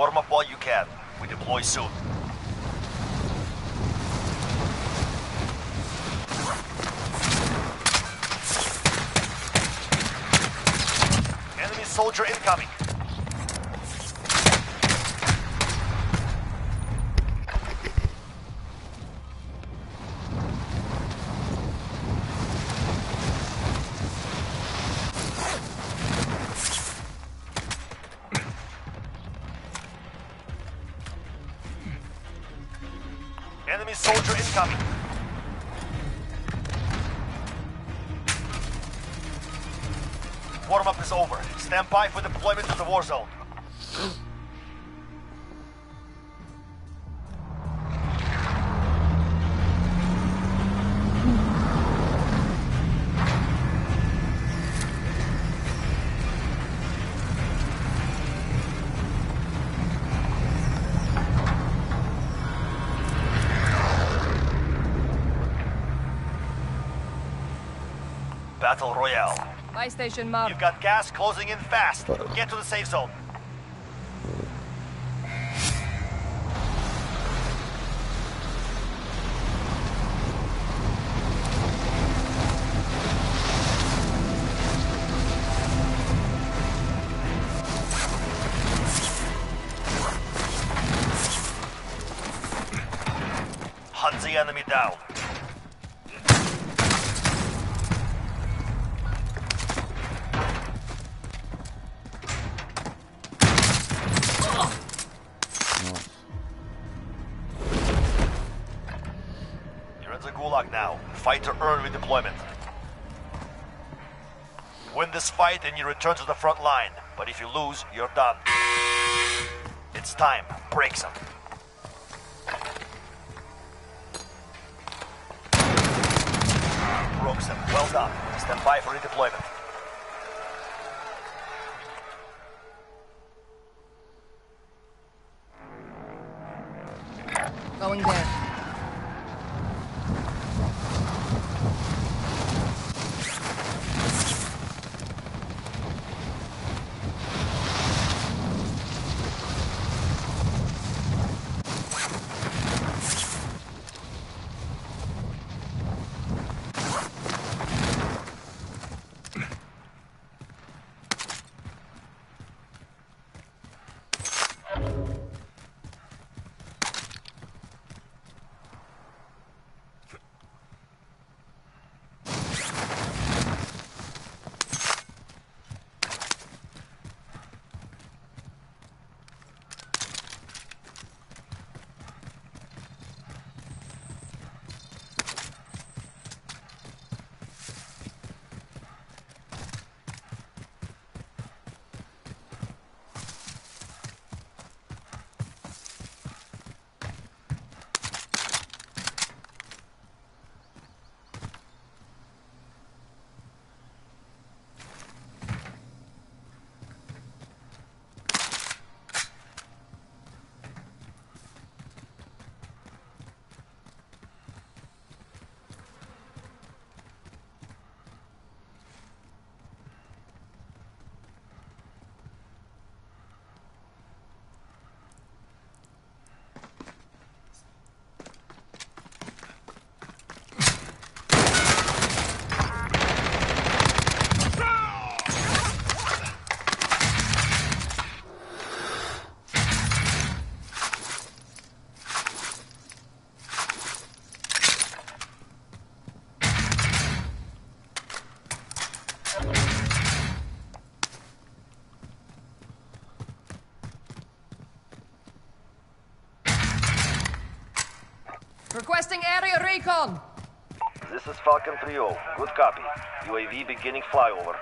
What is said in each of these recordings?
Warm up while you can. We deploy soon. Enemy soldier incoming. Enemy soldier incoming. Warm-up is over. Stand by for deployment to the war zone. Battle Royale. Buy station marked. You've got gas closing in fast. Get to the safe zone. Hunt the enemy down. Gulag now. Fight to earn redeployment. Win this fight and you return to the front line. But if you lose, you're done. It's time. Break some. Broke some. Well done. Stand by for redeployment. Going there. Requesting area recon. This is Falcon 3-0. Good copy. UAV beginning flyover.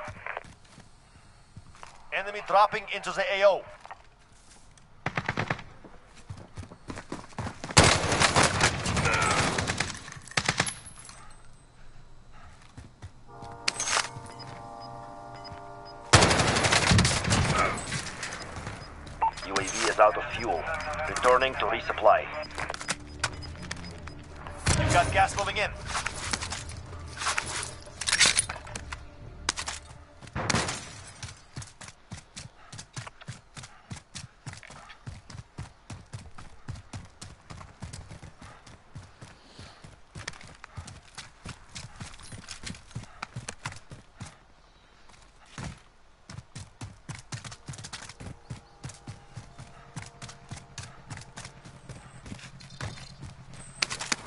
Enemy dropping into the AO. UAV is out of fuel. Returning to resupply. You've got gas moving in.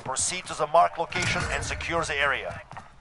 Proceed to the marked location and secure the area.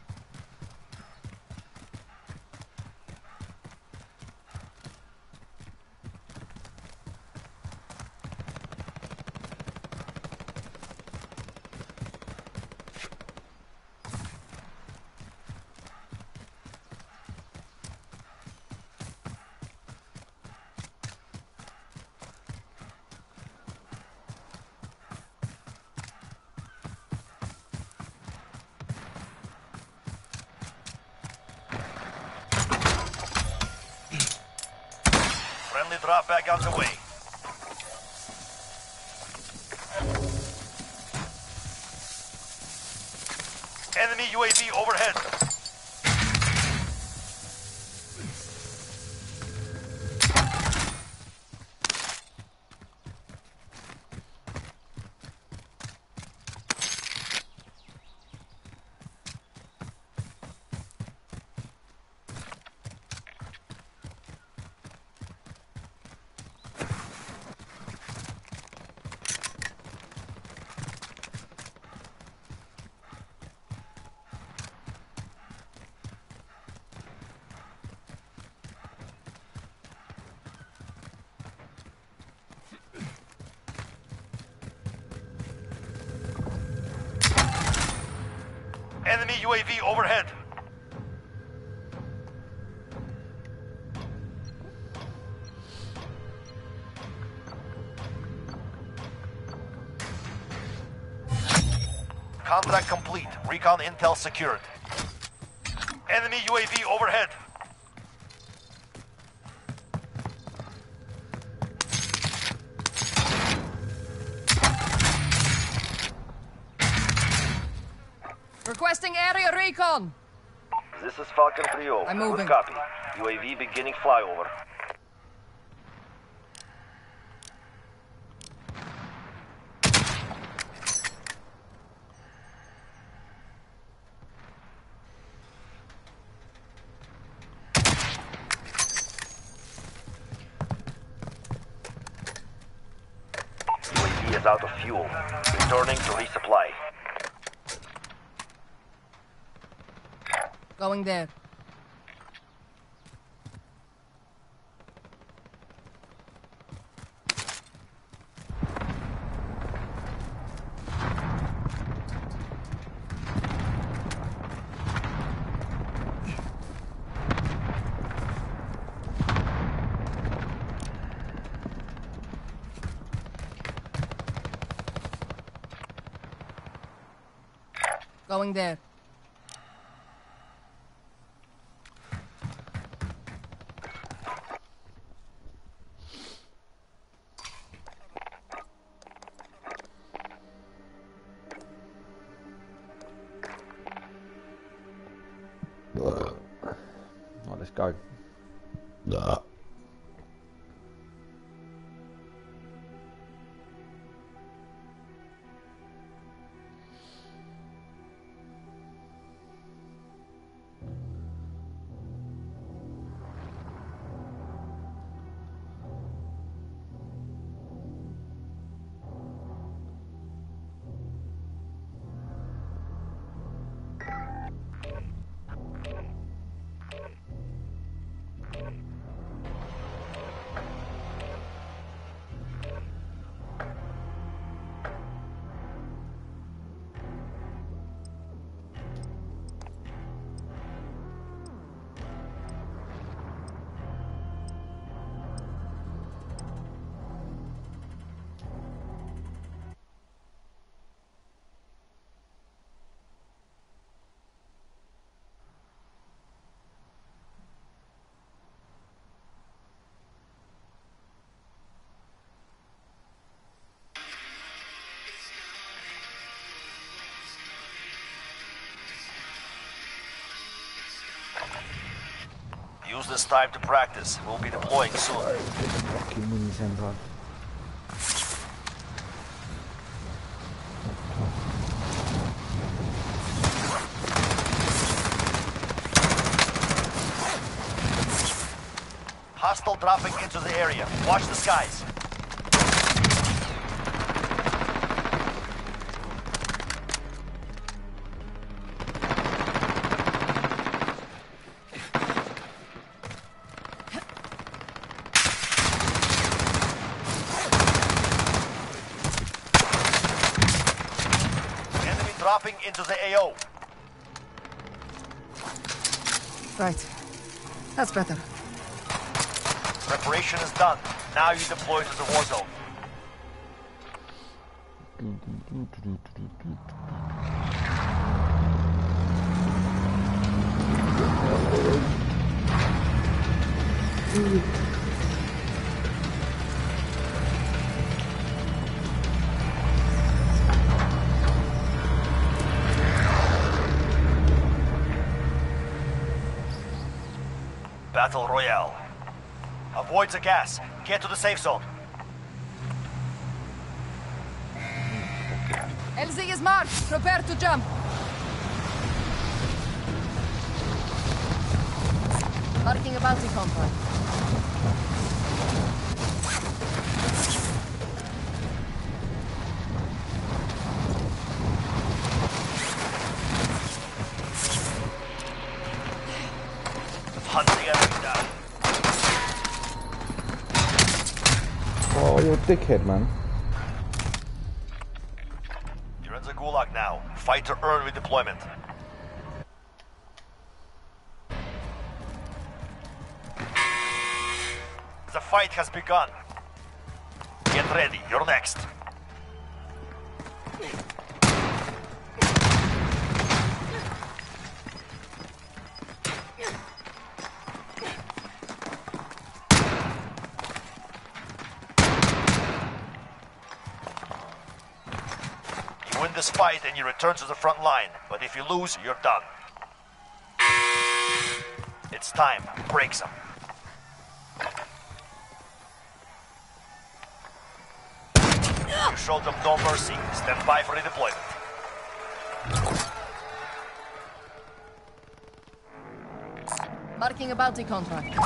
Friendly drop back on the way. Enemy UAV overhead. Enemy UAV overhead. Contract complete. Recon intel secured. Enemy UAV overhead. Requesting area recon. This is Falcon 3-0. I'm moving. Good copy. UAV beginning flyover. UAV is out of fuel. Returning to resupply. Going there. Going there. Right, let's go. Use this time to practice. We'll be deploying soon. Fucking minis then, bro. Hostile dropping into the area. Watch the skies. dropping into the AO. Right. That's better. Preparation is done. Now you deploy to the war zone. Battle Royale. Avoid the gas. Get to the safe zone. LZ is marked. Prepare to jump. Marking a bounty contract. Hunt the enemy down. Oh, you're a dickhead, man. You're in the Gulag now. Fight to earn redeployment. The fight has begun. Get ready, you're next. You win this fight and you return to the front line, but if you lose, you're done. It's time. Break some. You showed them no mercy. Stand by for redeployment. Marking a bounty contract.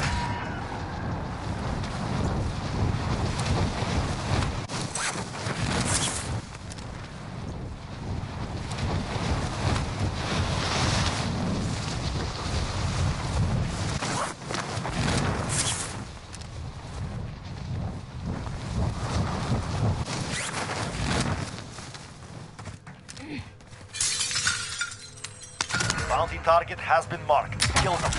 Bounty target has been marked. Kill them.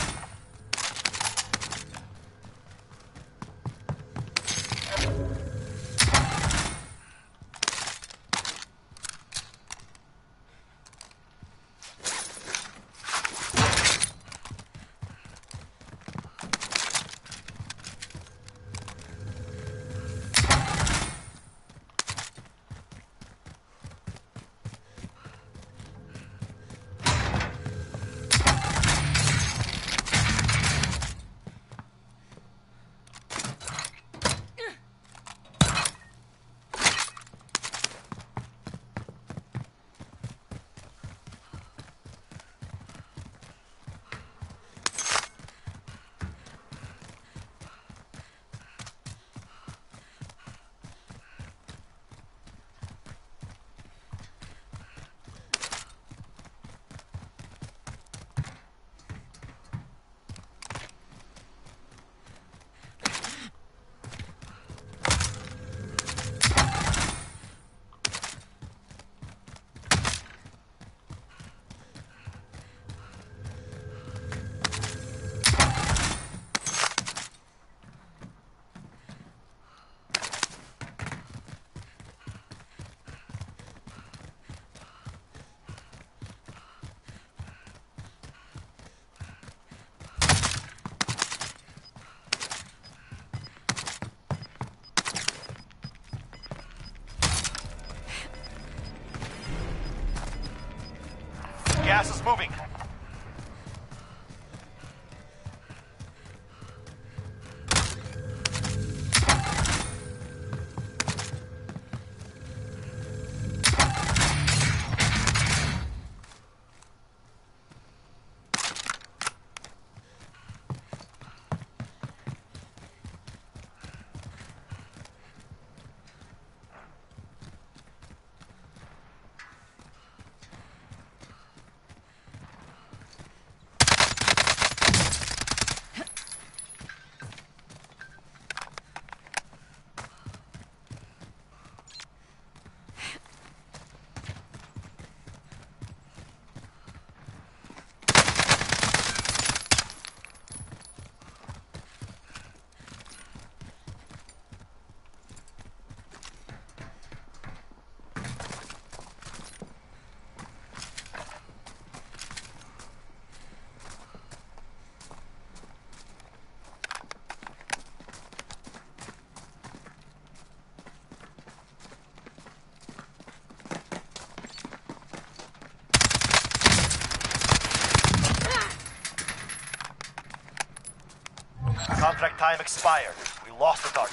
Gas is moving. Contract time expired. We lost the target.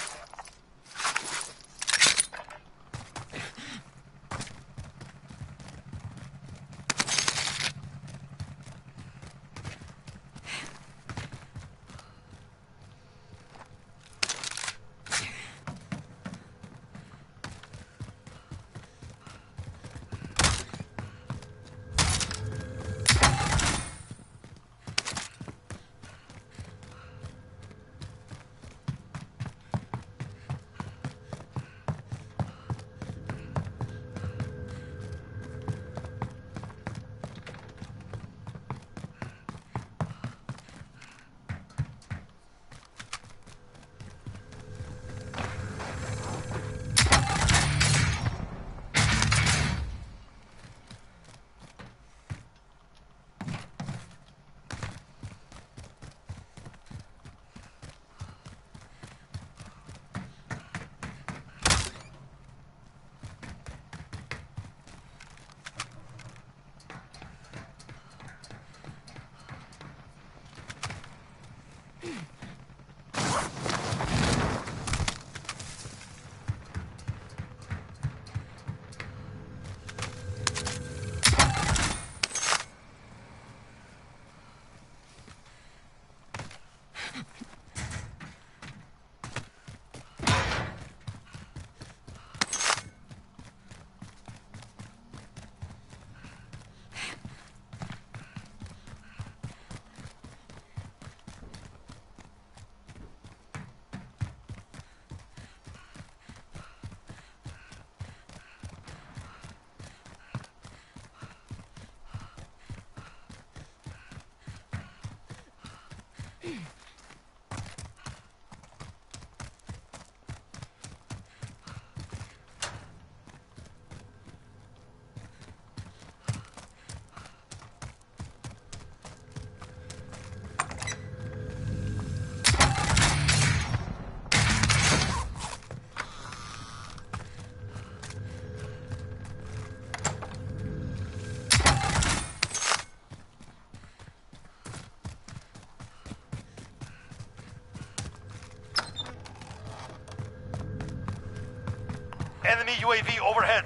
Enemy UAV overhead.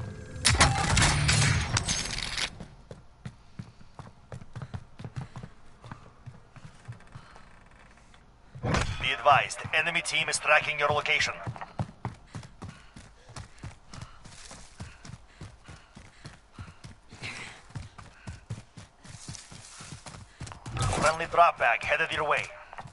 Be advised, enemy team is tracking your location. Friendly drop bag headed your way.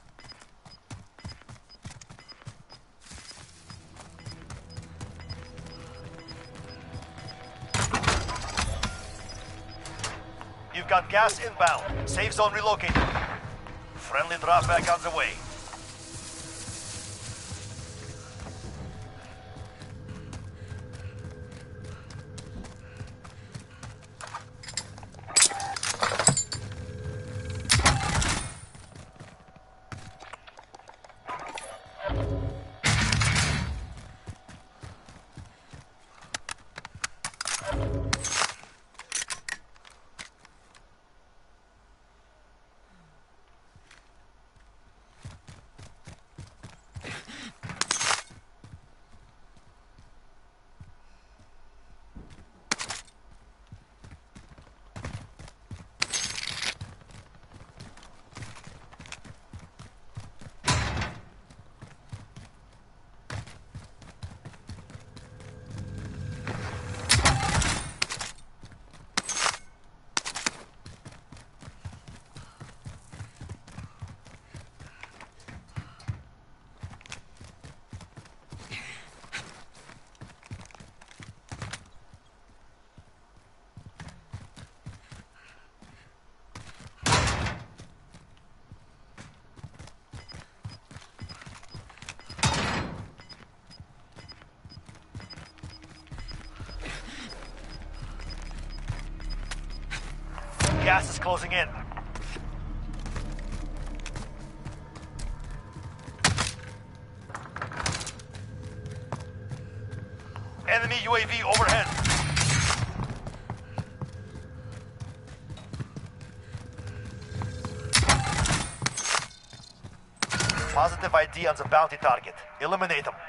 You've got gas inbound. Safe zone relocated. Friendly drop bag on the way. Gas is closing in. Enemy UAV overhead. Positive active ID on the bounty target. Eliminate him.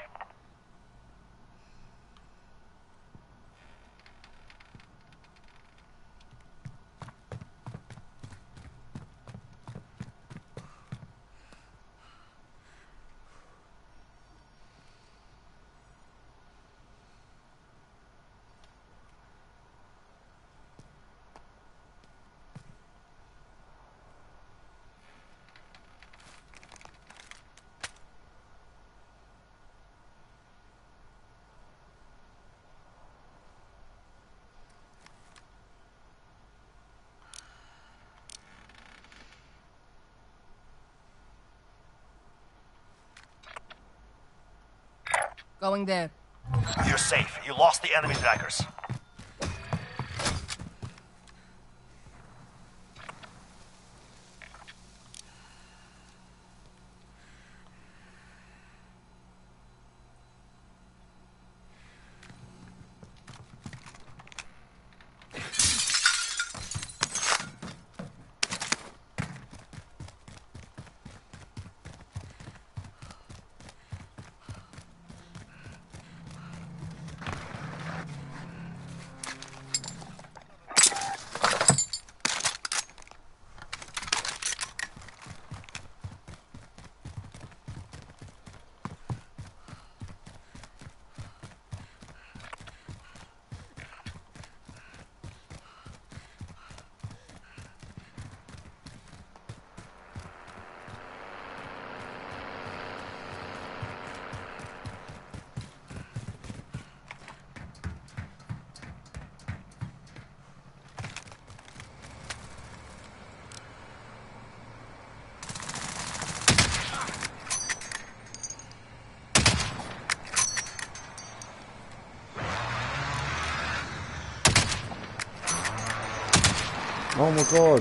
Going there. You're safe. You lost the enemy trackers. Oh my god.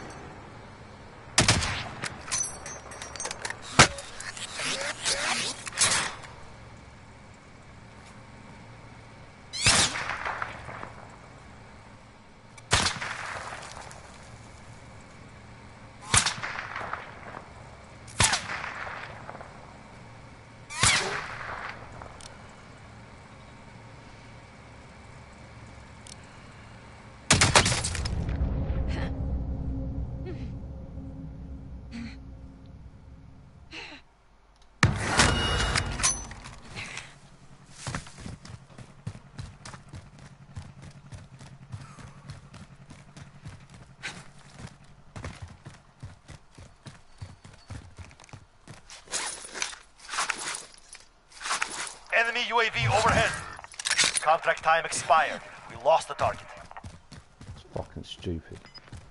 Enemy UAV overhead. Contract time expired. We lost the target. It's fucking stupid.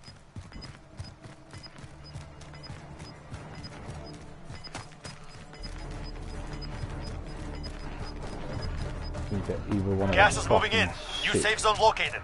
You get either one of Gas those is moving in. fucking New shit. safe zone located.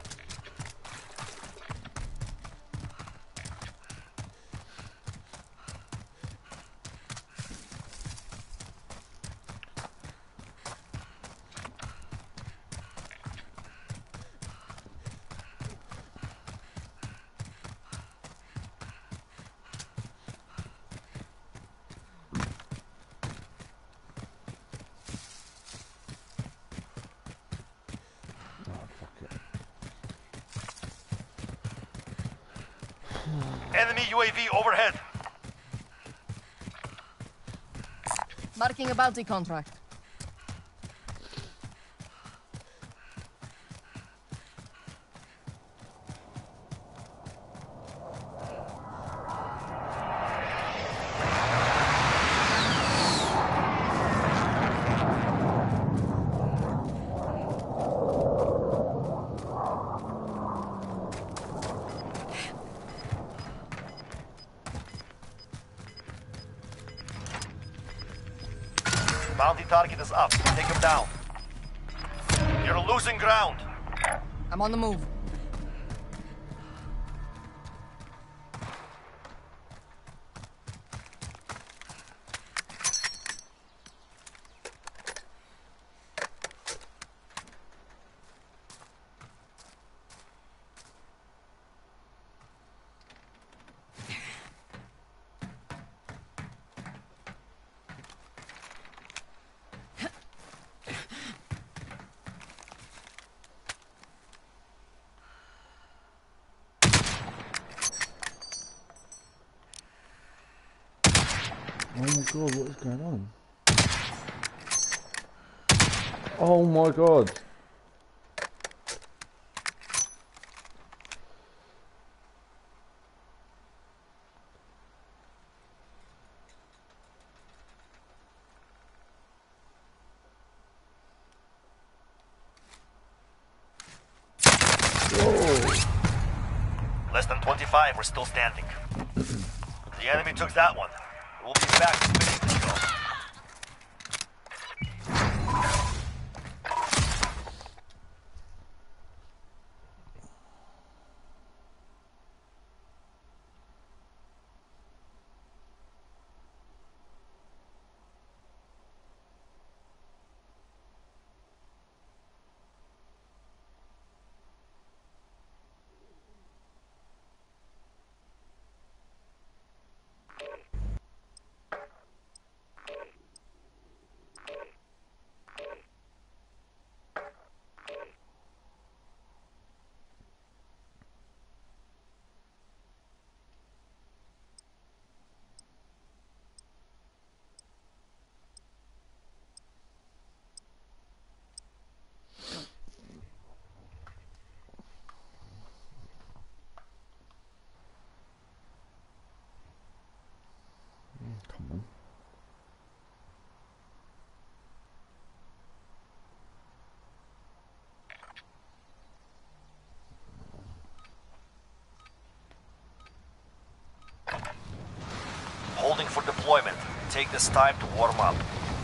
Enemy UAV overhead. Marking a bounty contract. Bounty target is up. Take him down. You're losing ground. I'm on the move. Oh my god, what is going on? Oh my god. Less than 25, we're still standing. The enemy took that one. We'll be back to finish the job. Come on. Holding for deployment. Take this time to warm up.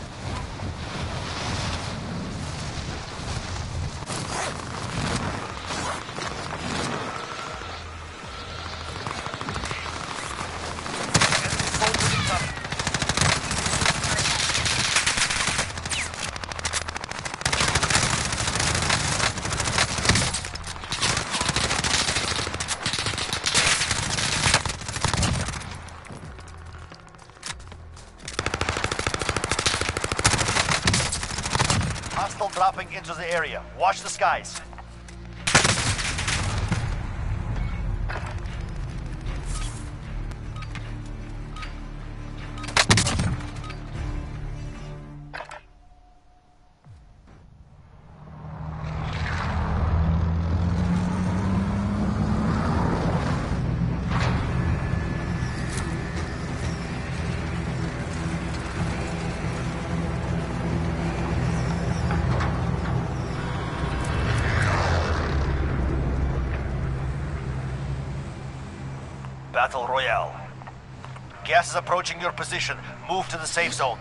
Enemy soldiers incoming. Hostile dropping into the area. Watch the skies. Battle Royale. Gas is approaching your position. Move to the safe zone.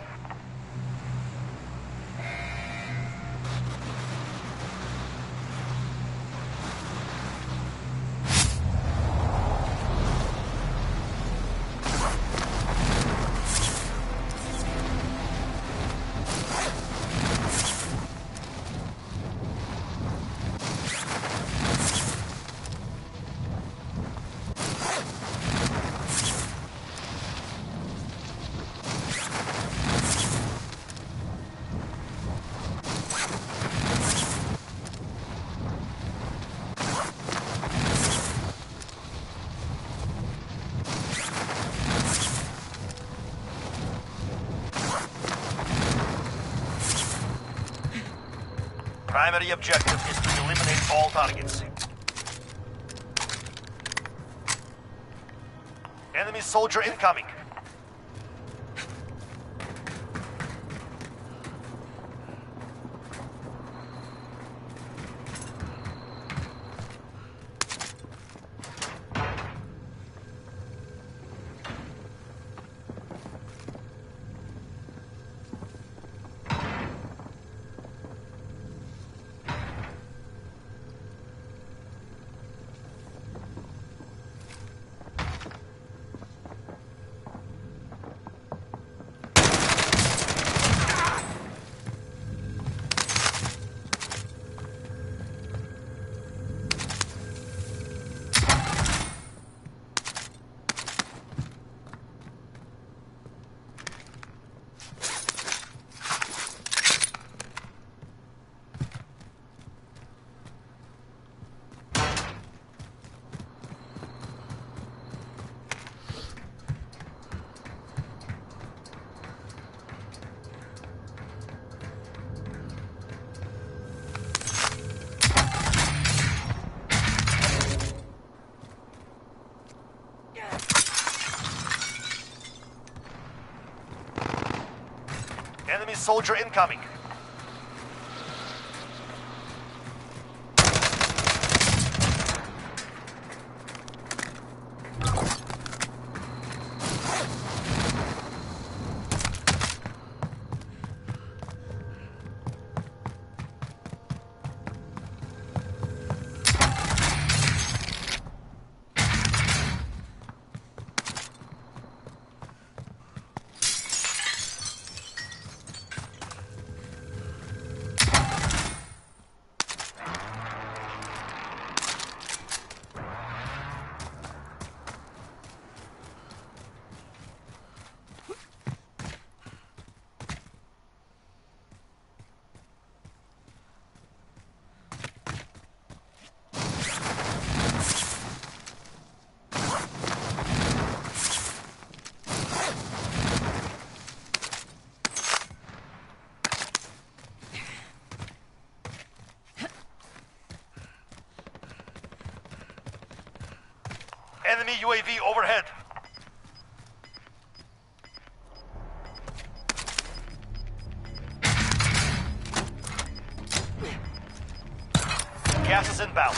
Primary objective is to eliminate all targets. Enemy soldier incoming. soldier incoming. Enemy UAV overhead. Gas is inbound.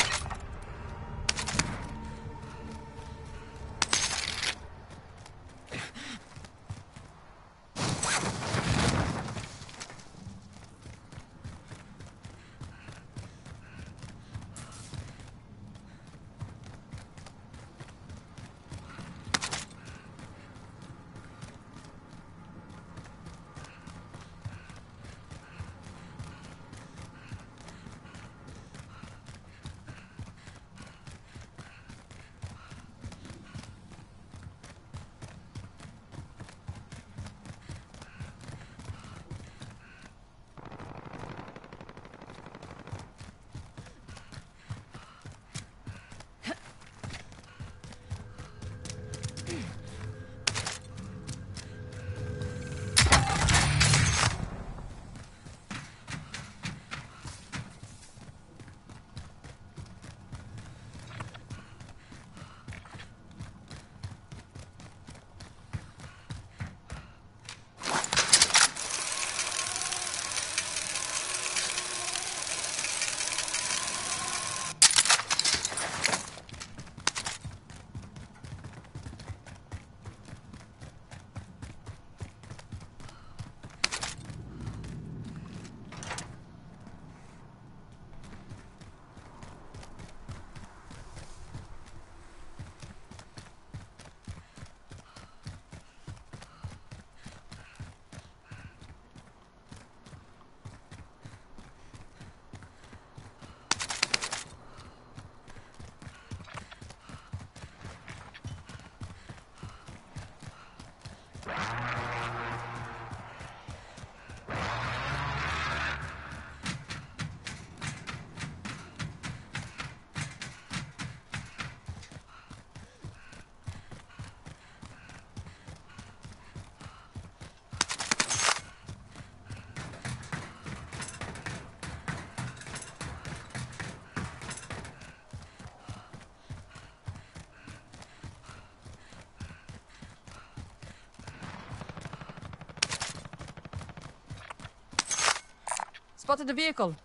Spotted the vehicle.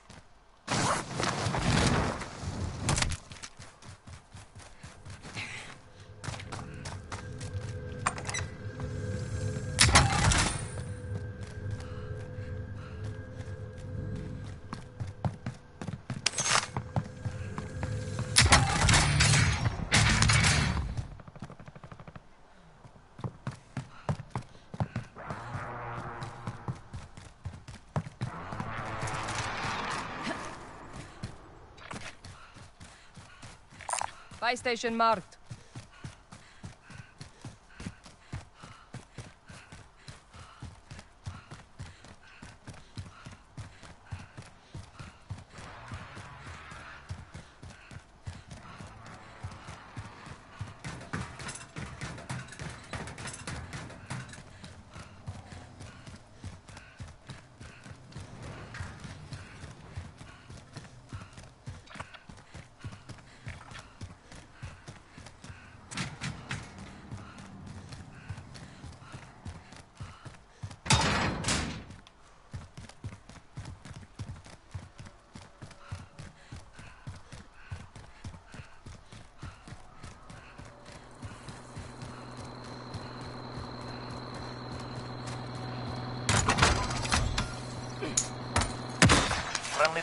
Buy station marked.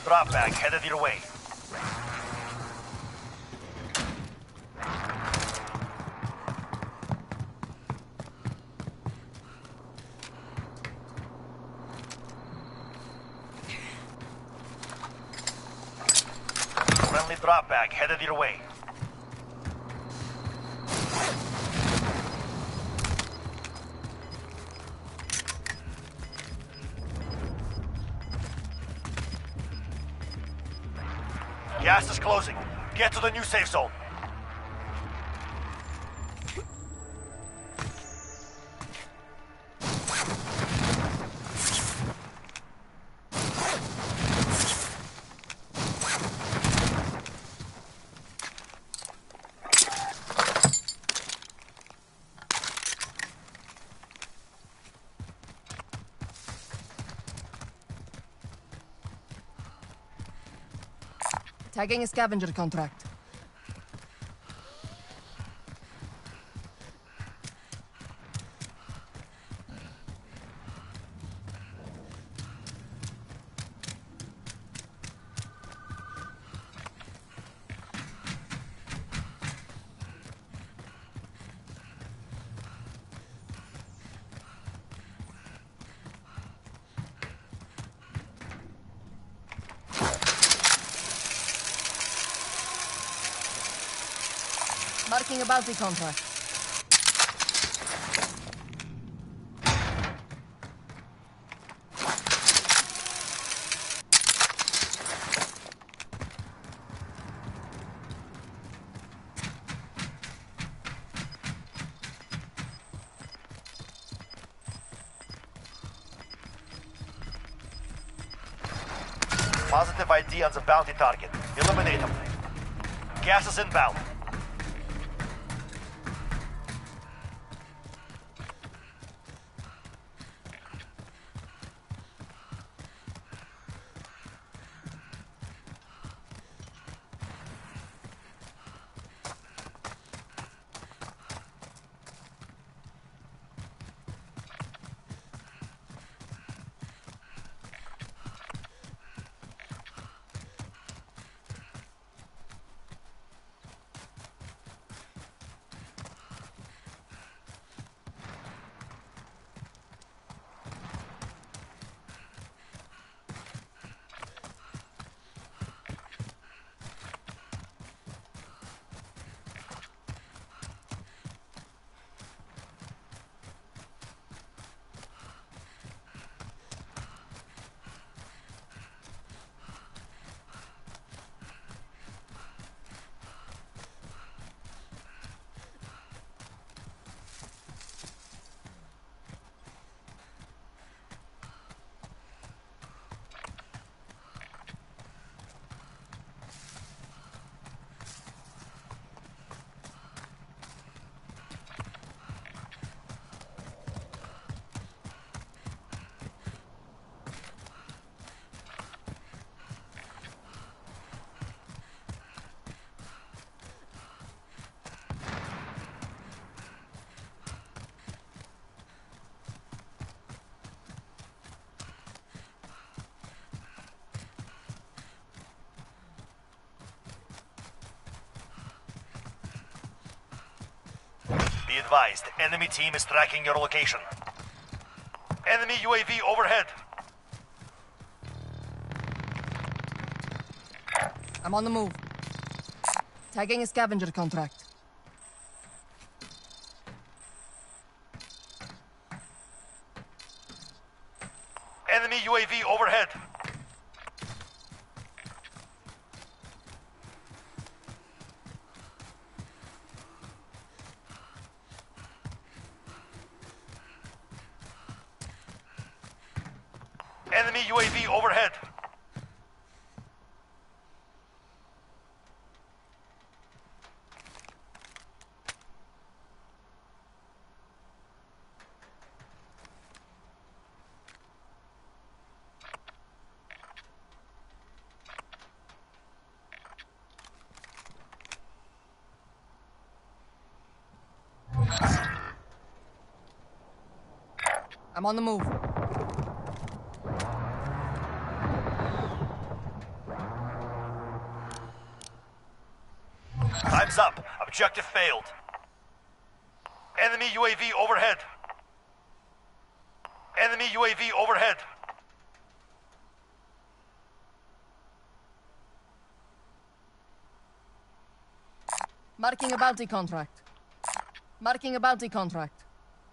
drop bag headed your way. Friendly drop bag headed your way. Gas is closing. Get to the new safe zone. Tagging a scavenger contract. Marking a bounty contract. Positive ID on the bounty target. Eliminate him. Gas is inbound. Be advised, enemy team is tracking your location. Enemy UAV overhead. I'm on the move. Tagging a scavenger contract. Enemy UAV overhead. Enemy UAV overhead. I'm on the move. Time's up. Objective failed. Enemy UAV overhead. Enemy UAV overhead. Marking a bounty contract. Marking a bounty contract.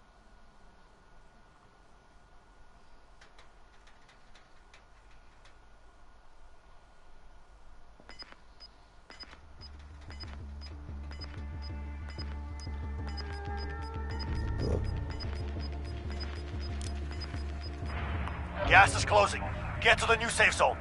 Gas is closing. Get to the new safe zone.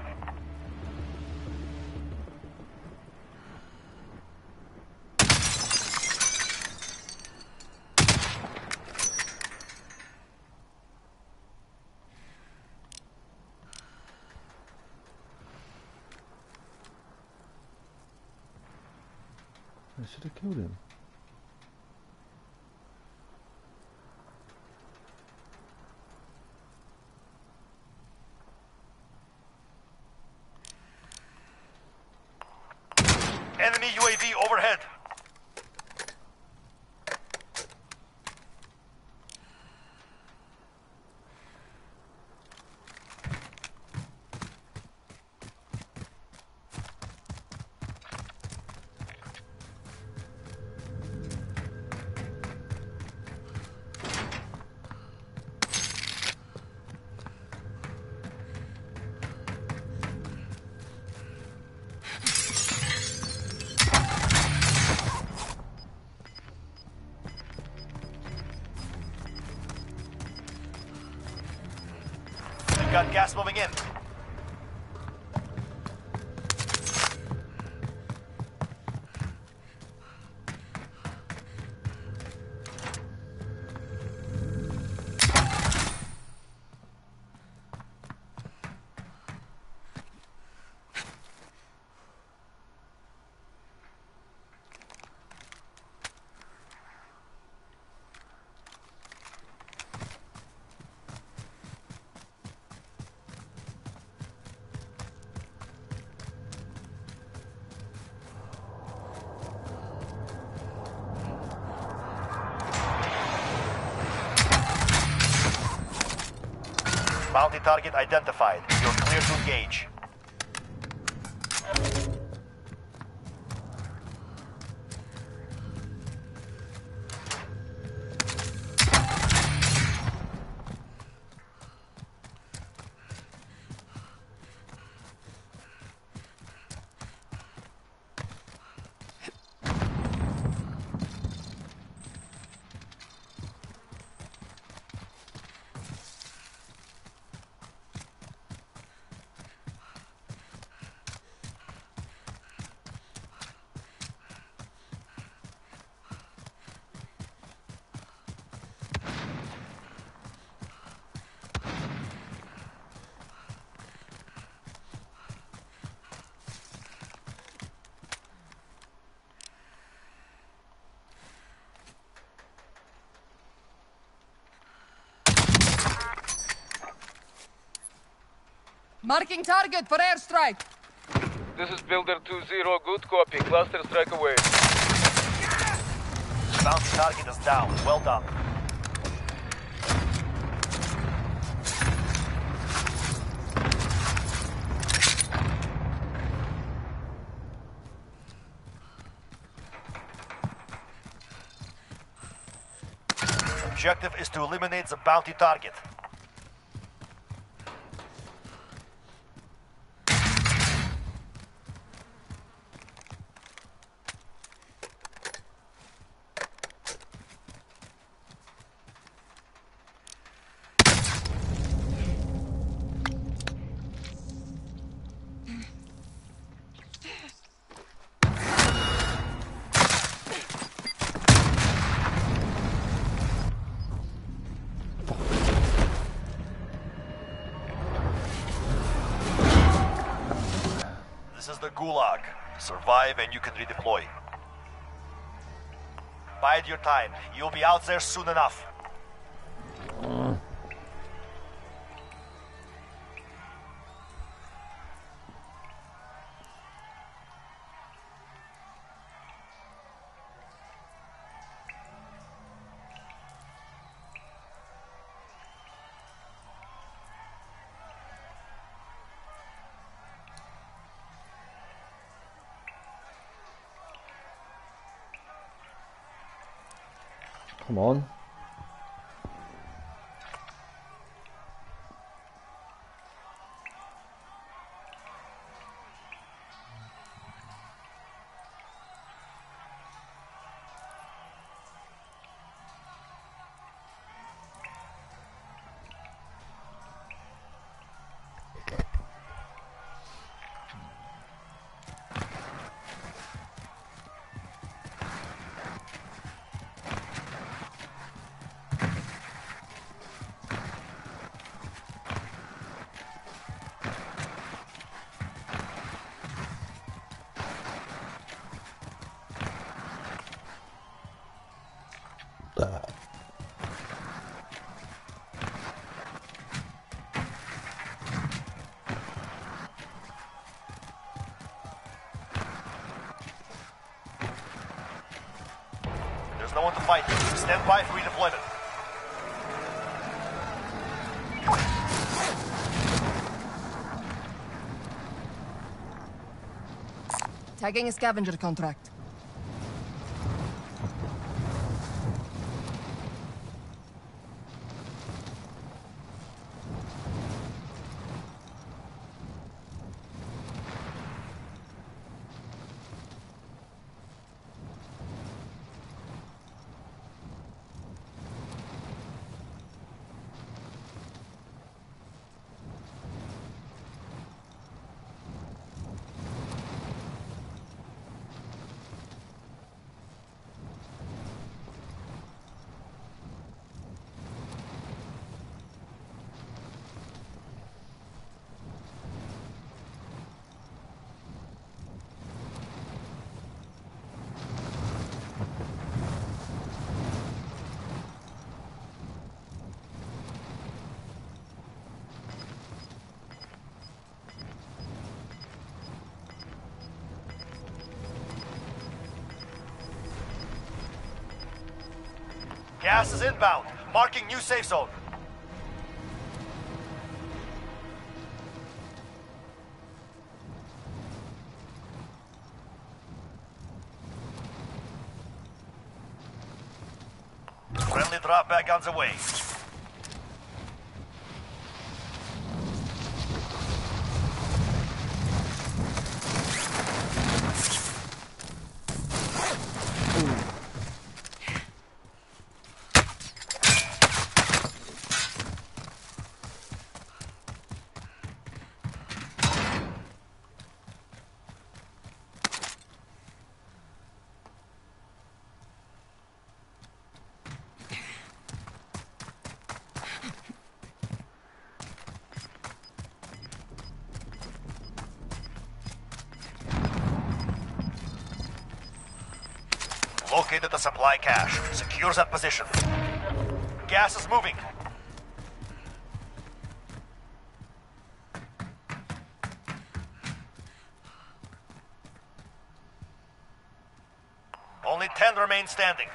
I should have killed him. Enemy UAV overhead. We've got gas moving in. Bounty target identified. You're clear to engage. Marking target for airstrike. This is Builder 2-0. Good copy. Cluster strike away. Bounty target is down. Well done. Objective is to eliminate the bounty target. This is the Gulag. Survive and you can redeploy. Bide your time. You'll be out there soon enough. Come on. There's no one to fight. Stand by for redeployment. Tagging a scavenger contract. Gas is inbound. Marking new safe zone. Friendly drop back on the way. Located the supply cache. Secure that position. Gas is moving. Only 10 remain standing.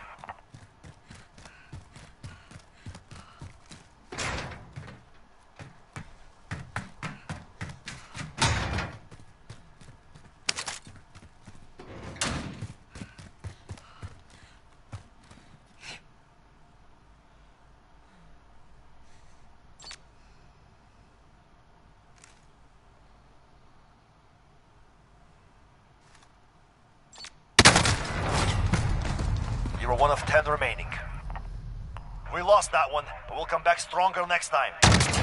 You were one of 10 remaining. We lost that one, but we'll come back stronger next time.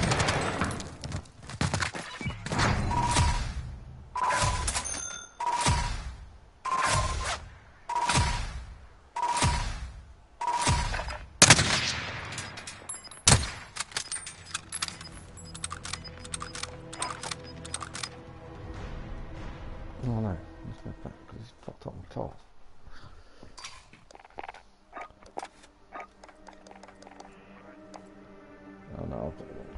Oh no, let's go back because he's fucked up my car. Oh no, I've got it.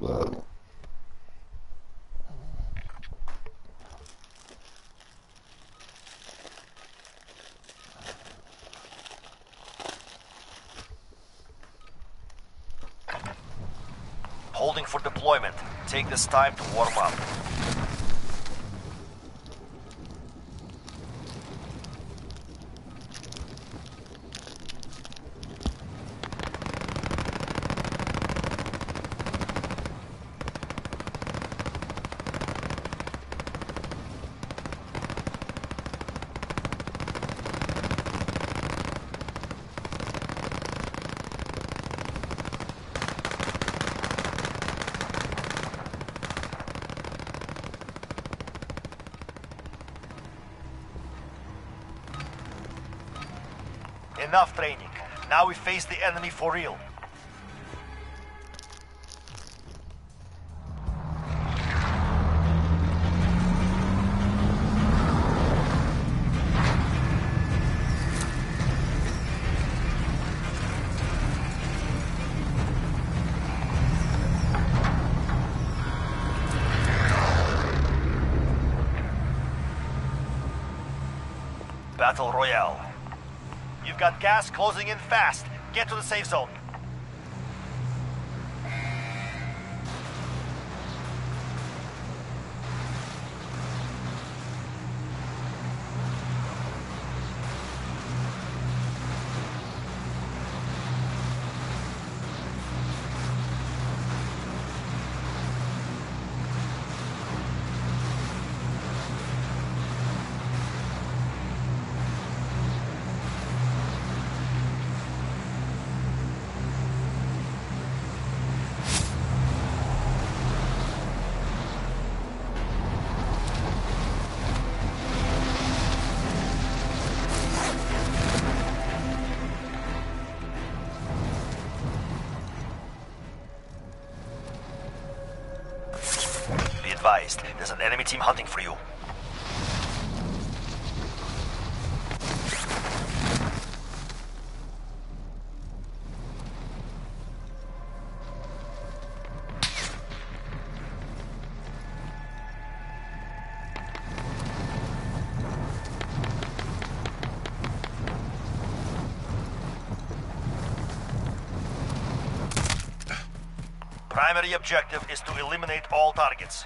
Holding for deployment. Take this time to warm up. Enough training. Now we face the enemy for real. Battle Royale. You've got gas closing in fast. Get to the safe zone. Advised, there's an enemy team hunting for you. Primary objective is to eliminate all targets.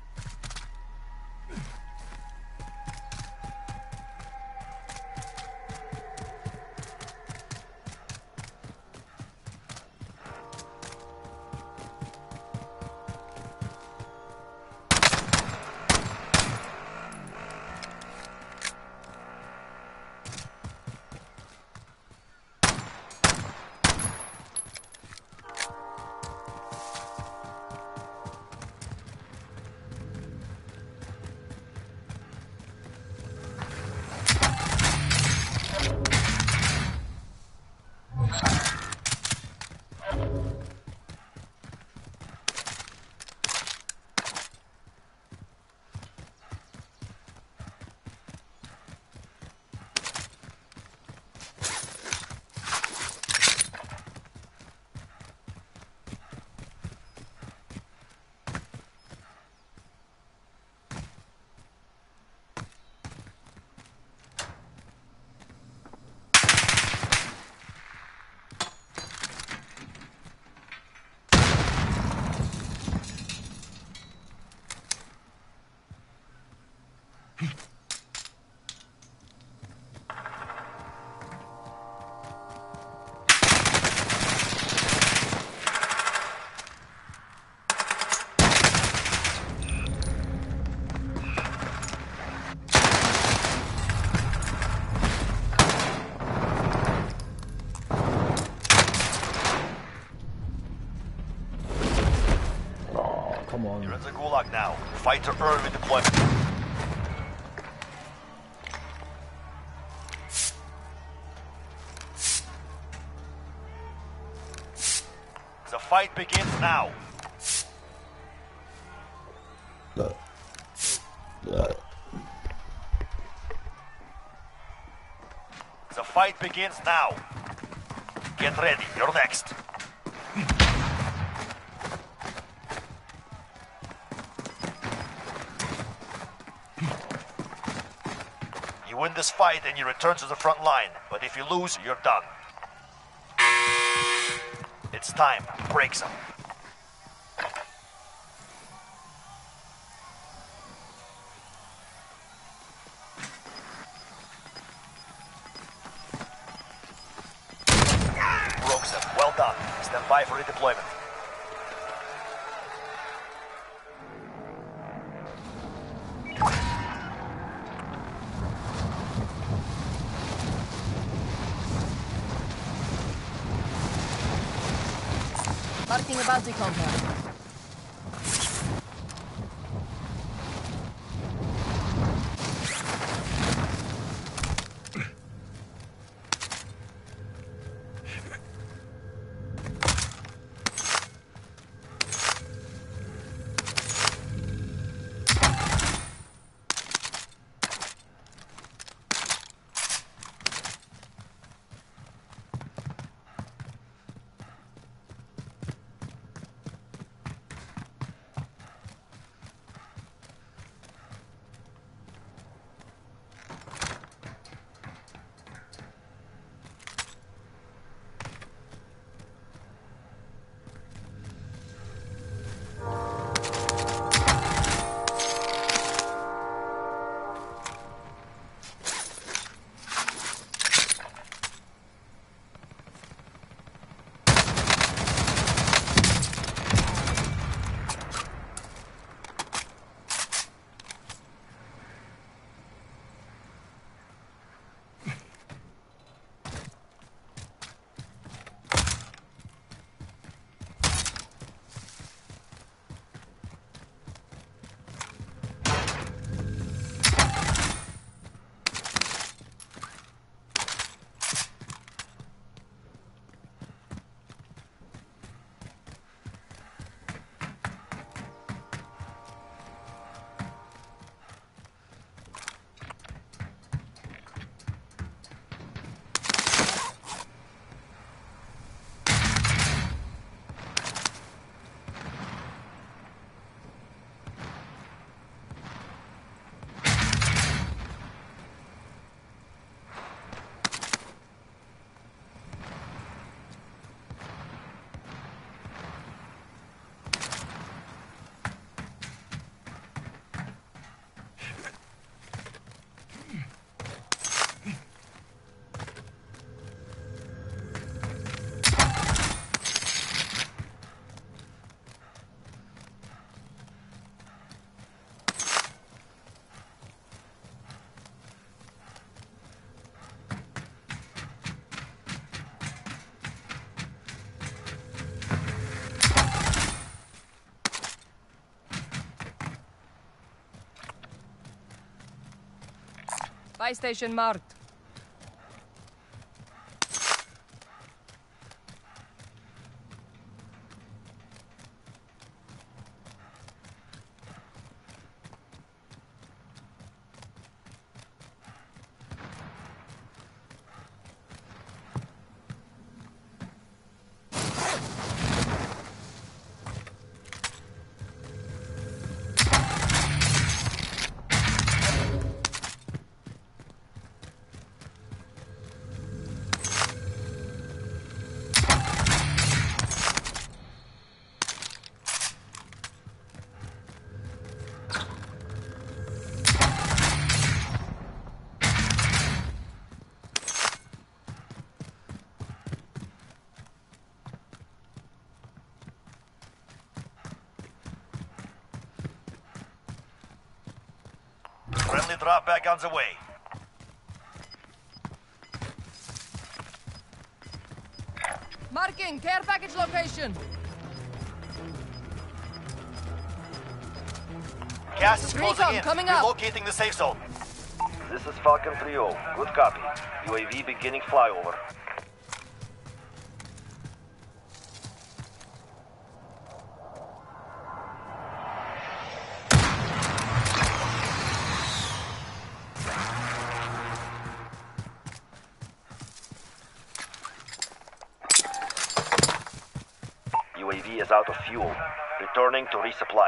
Come on. You're in the Gulag now. Fight to earn redeployment. The fight begins now. The fight begins now. Get ready, you're next. You win this fight and you return to the front line, but if you lose, you're done. It's time. Break some. Broke some. Well done. Stand by for redeployment. Marking a bounty contract. Buy station marked. Friendly drop back on the way. Marking care package location. Gas is Recon closing in. coming up. Relocating the safe zone. This is Falcon 3-0. Good copy. UAV beginning flyover. UAV is out of fuel. Returning to resupply.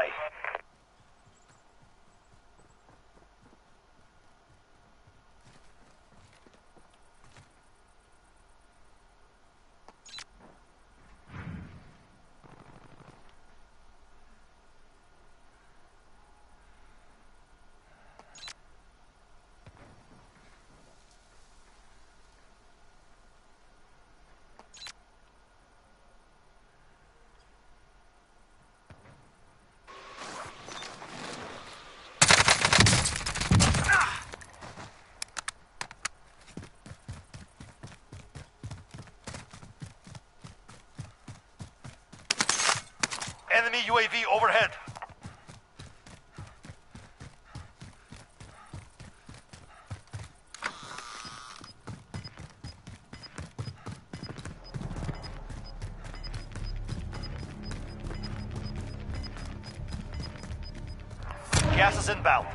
Enemy UAV overhead. Gas is inbound.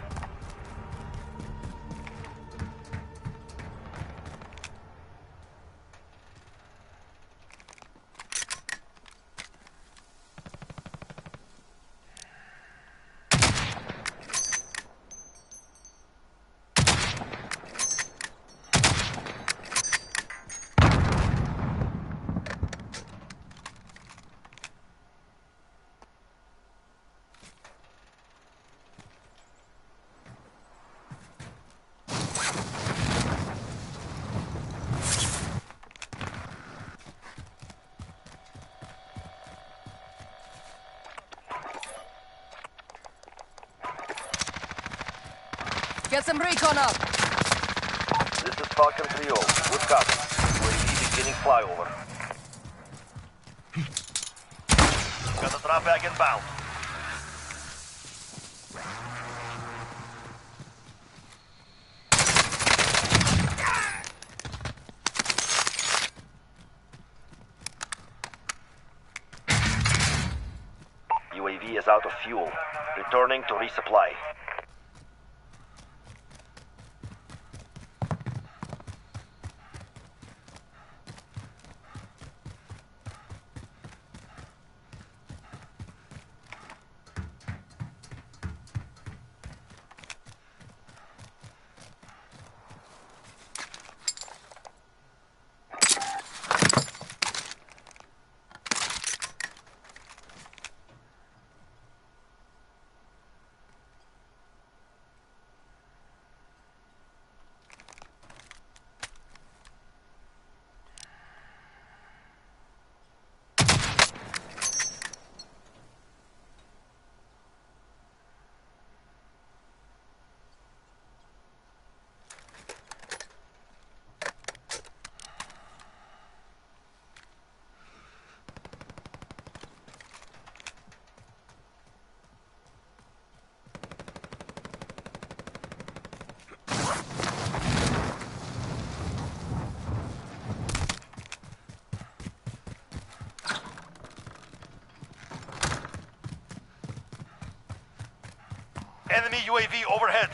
Get some recon up. This is Falcon 3-0. Good copy. UAV beginning flyover. Got the drop bag inbound. UAV is out of fuel. Returning to resupply. Enemy UAV overhead.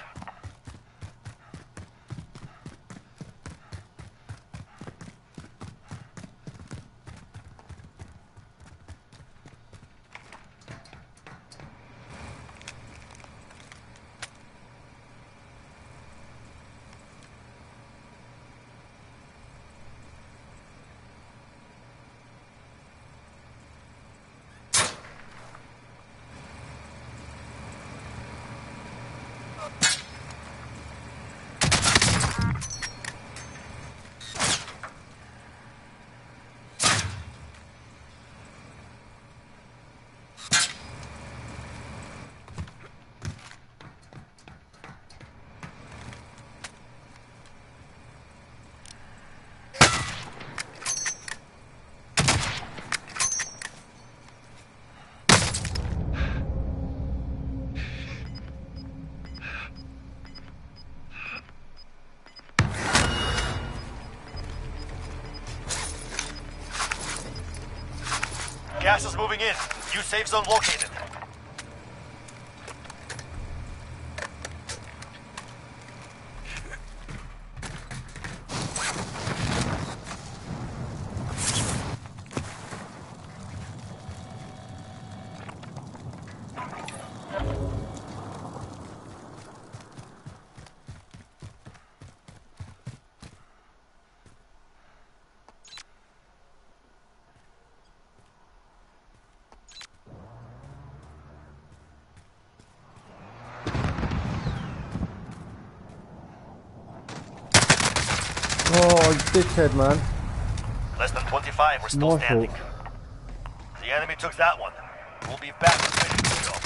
Gas is moving in. New safe zone located. Oh, dickhead, man. Less than 25, we're still My standing. fault. The enemy took that one. We'll be back with ready to go.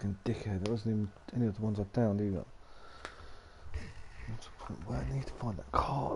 fucking dickhead. There wasn't even any of the ones I've downed either. What's the point? Where I need to find that card?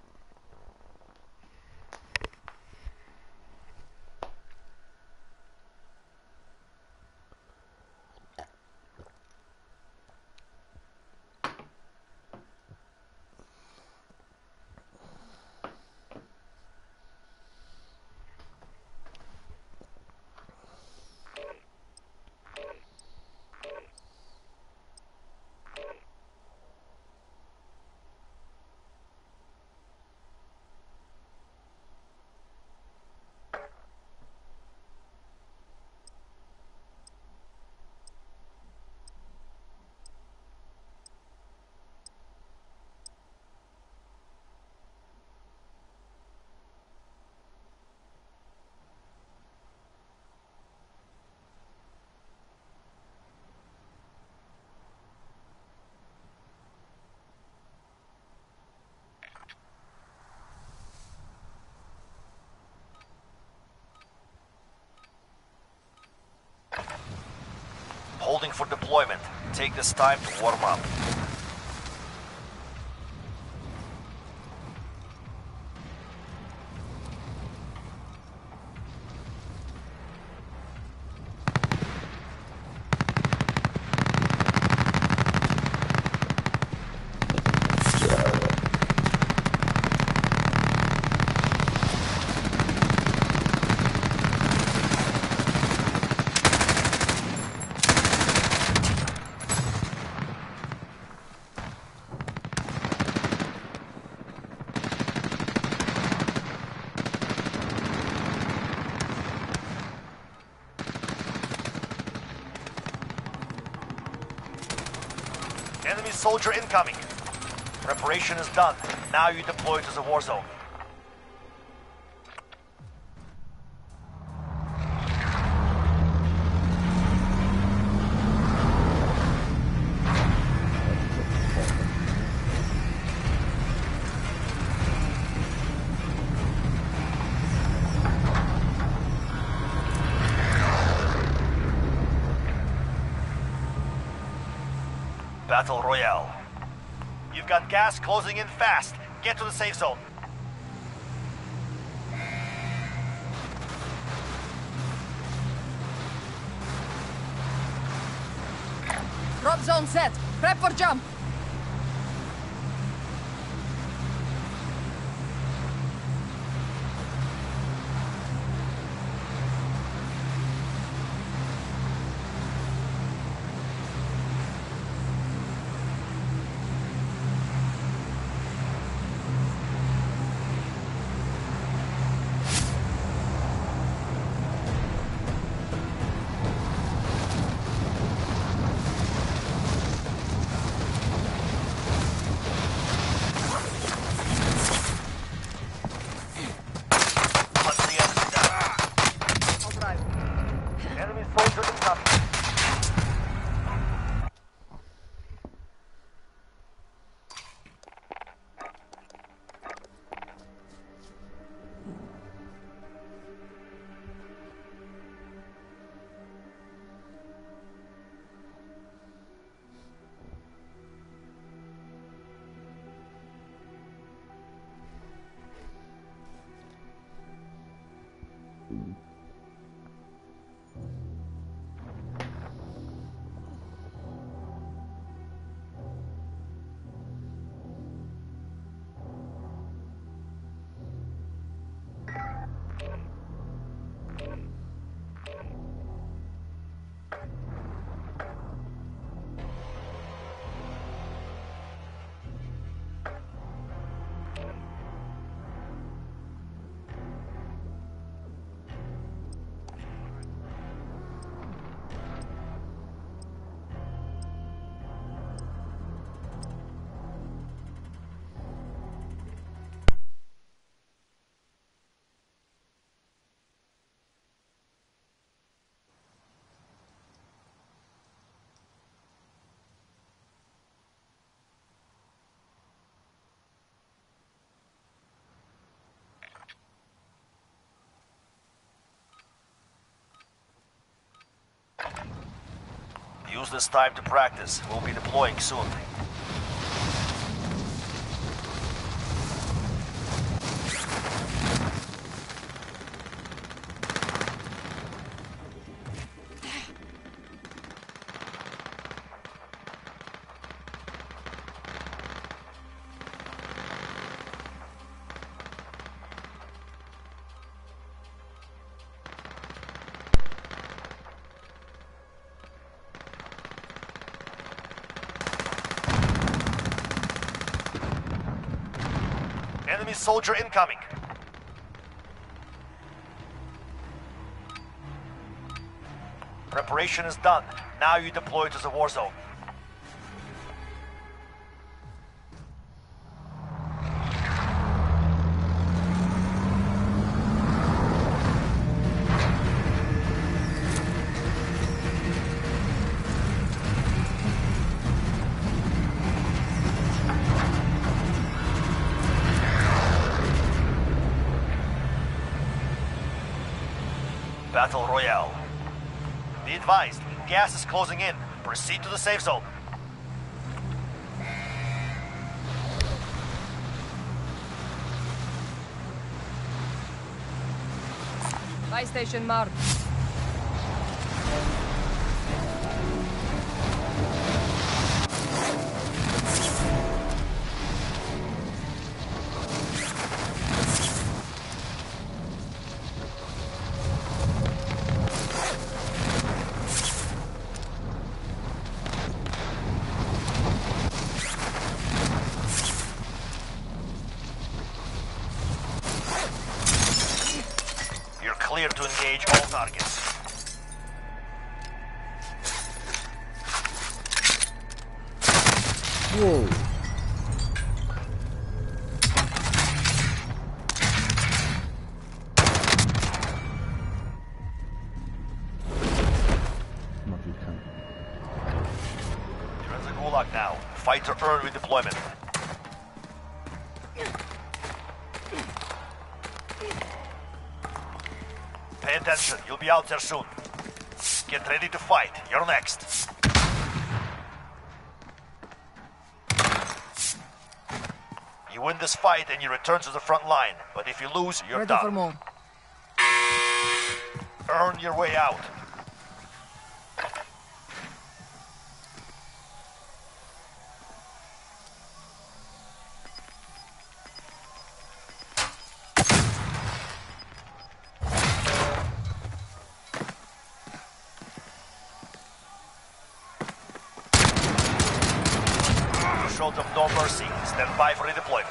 Holding for deployment. Take this time to warm up. Enemy soldier incoming. Preparation is done. Now you deploy to the war zone. Battle Royale. You've got gas closing in fast. Get to the safe zone. Drop zone set. Prep for jump. Enemy soldier incoming. Use this time to practice. We'll be deploying soon. Enemy soldier incoming. Preparation is done. Now you deploy to the war zone. Battle Royale. Be advised, gas is closing in. Proceed to the safe zone. Buy station marked. Clear to engage all targets. Whoa. You're in the Gulag now. Fight to earn redeployment. Pay attention, you'll be out there soon. Get ready to fight, you're next. You win this fight and you return to the front line, but if you lose, you're Ready done. for more. Earn your way out. Showed them no mercy. Stand by for redeployment.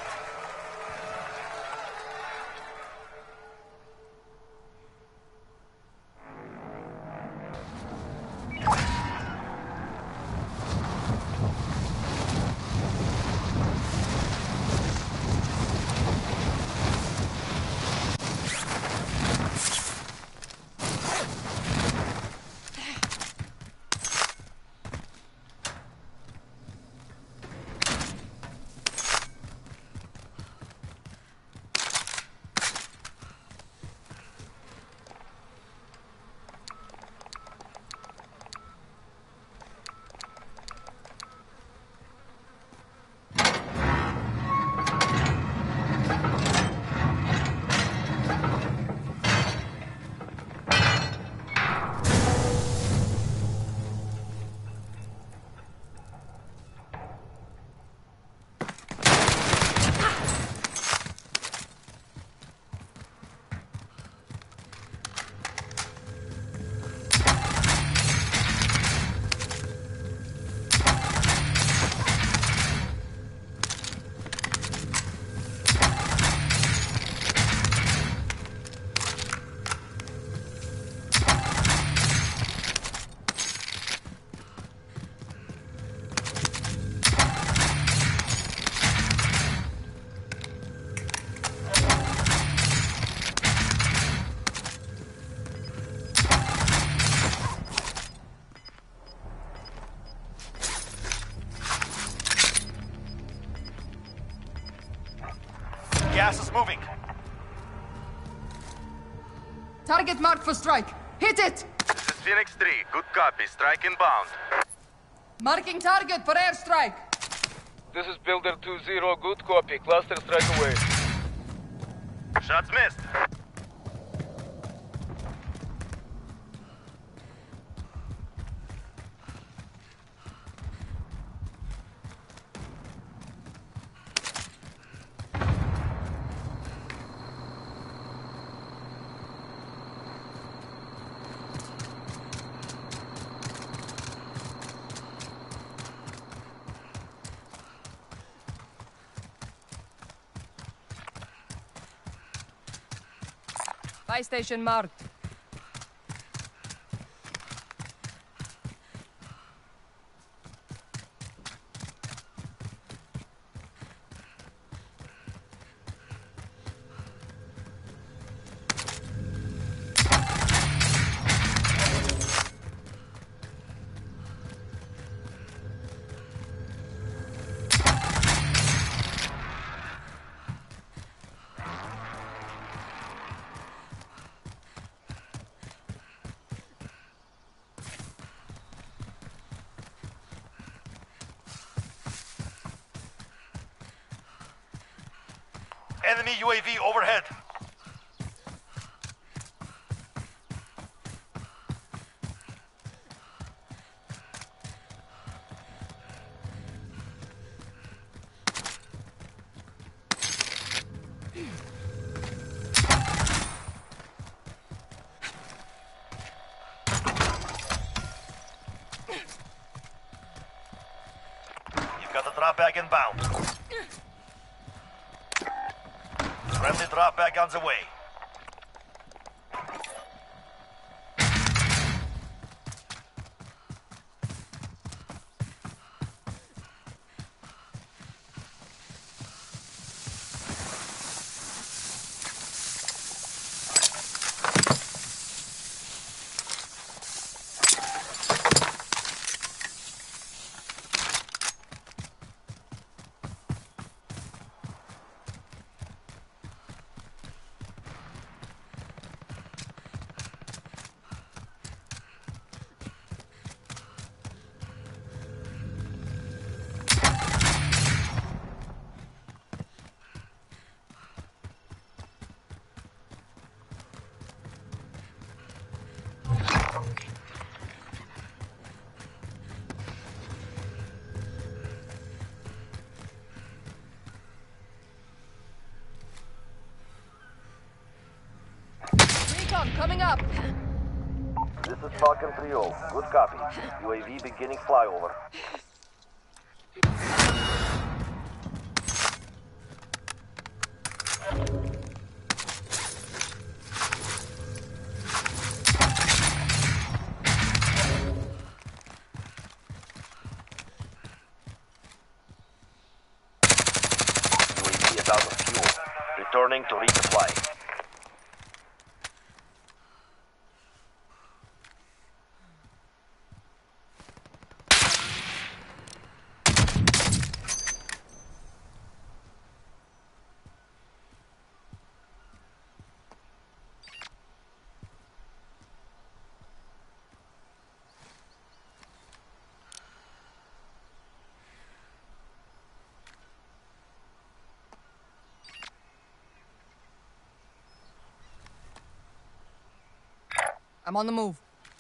Gas is moving. Target marked for strike. Hit it! This is Phoenix 3. Good copy. Strike inbound. Marking target for airstrike. This is Builder 2-0, good copy. Cluster strike away. Shots missed. Buy station marked. Enemy UAV overhead. You've got the drop bag inbound. Friendly drop bag on the way. Recon coming up. This is Falcon 3-0. Good copy. UAV beginning flyover. UAV is out of fuel. Returning to resupply. I'm on the move.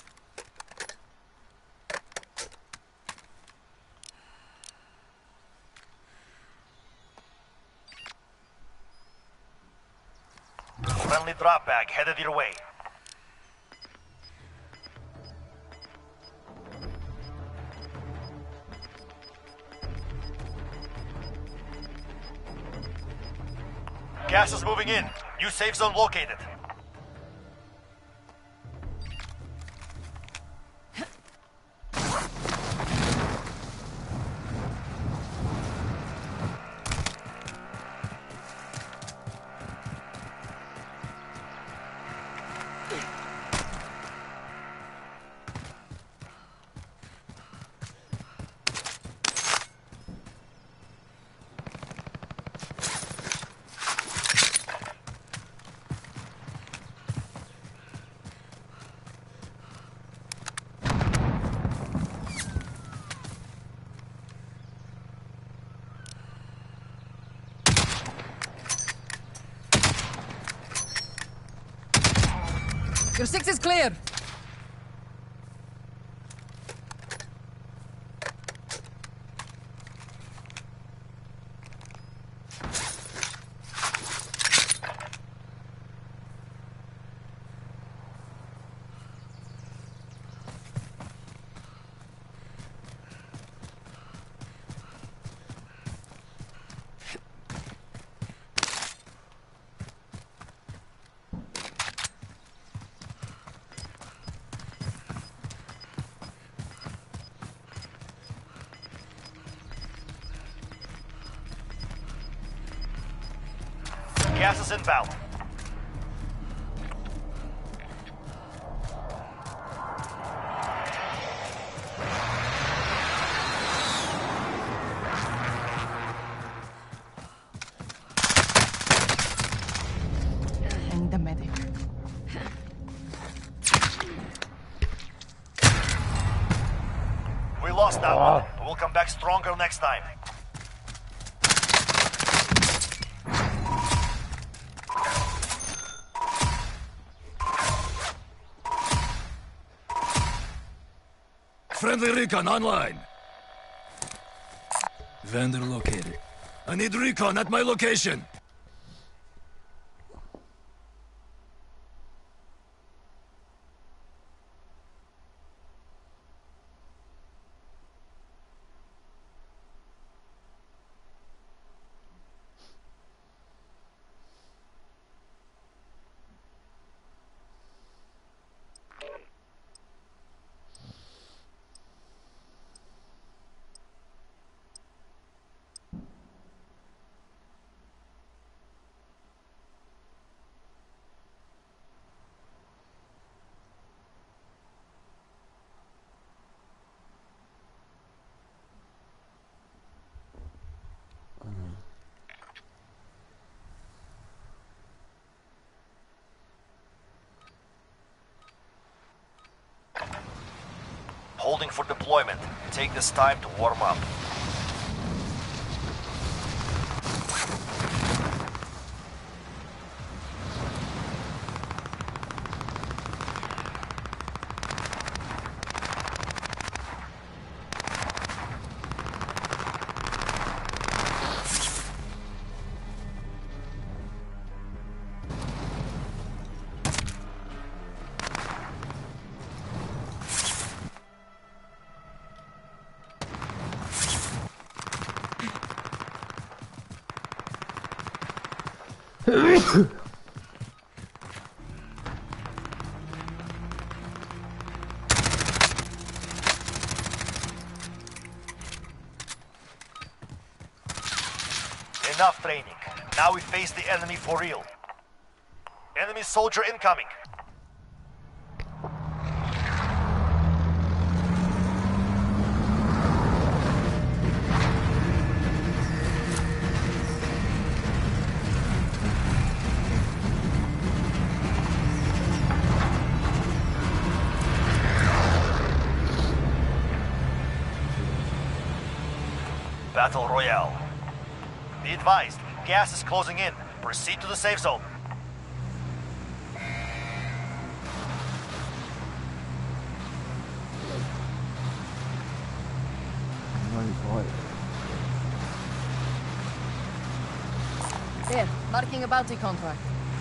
Friendly drop bag headed your way. Gas is moving in. New safe zone located. Your 6 is clear. Gas is inbound. I need a medic. We lost that one. We'll come back stronger next time. Friendly recon online. Vendor located. I need recon at my location. Holding for deployment. Take this time to warm up. Enough training. Now we face the enemy for real. Enemy soldier incoming. Battle Royale. Be advised, gas is closing in. Proceed to the safe zone. Right. There, marking a bounty contract.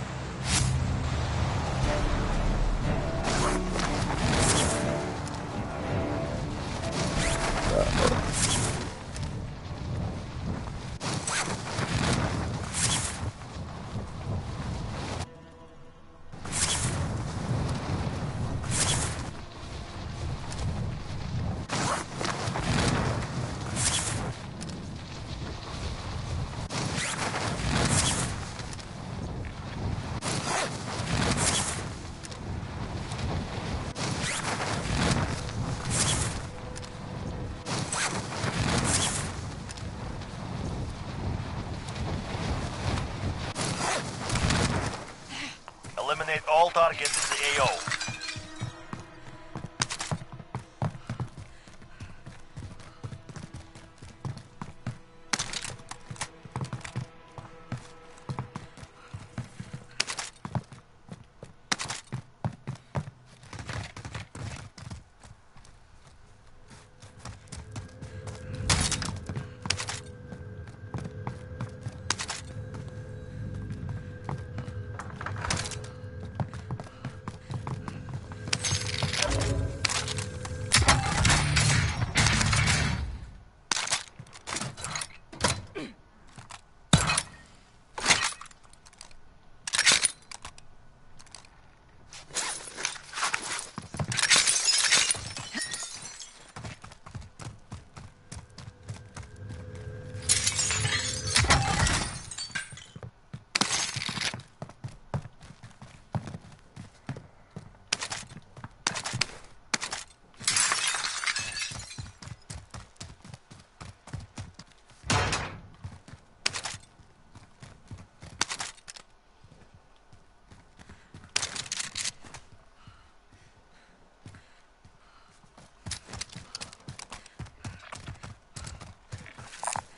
Eliminate all targets in the AO.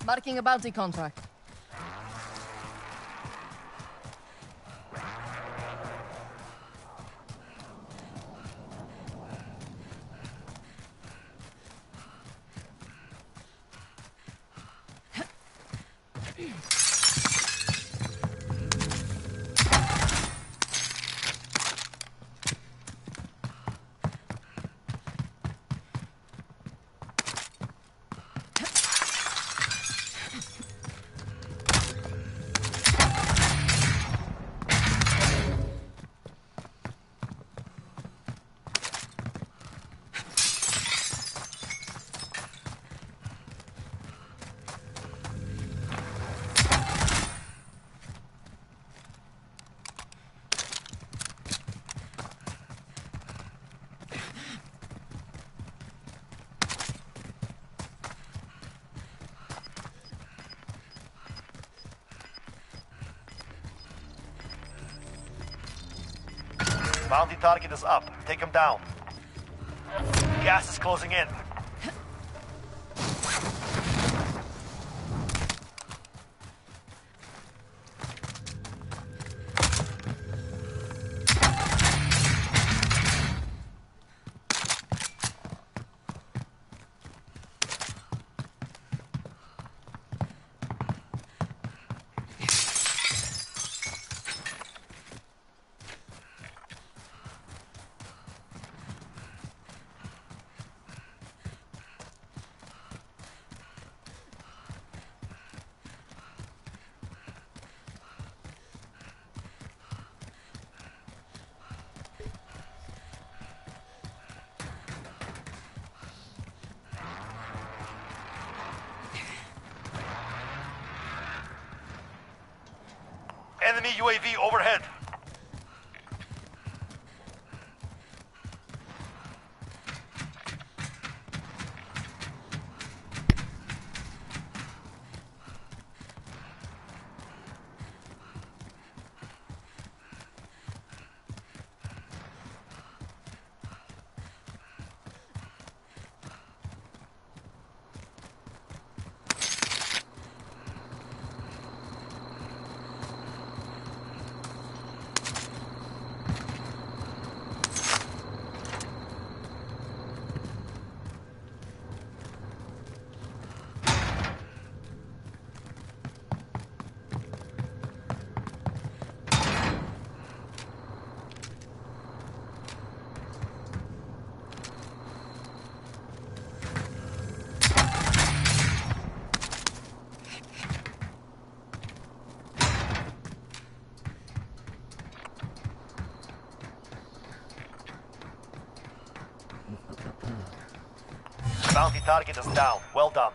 Marking a bounty contract. Bounty target is up. Take him down. Gas is closing in. Enemy UAV overhead. Bounty target is down. Well done.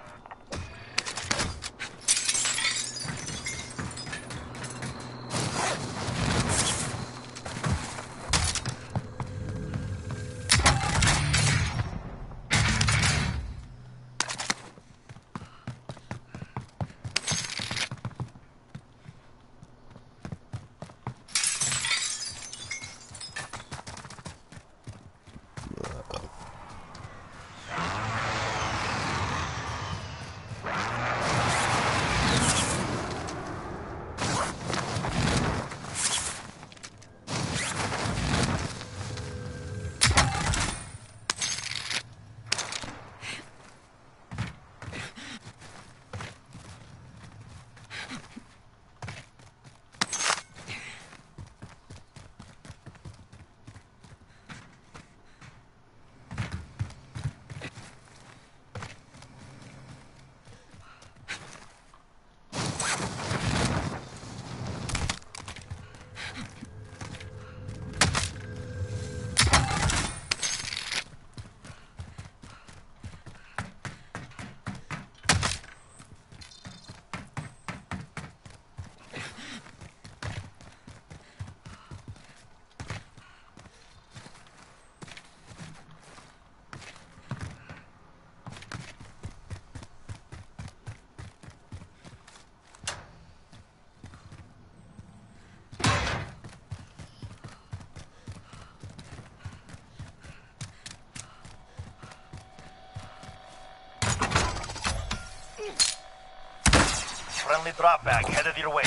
Friendly drop bag headed your way.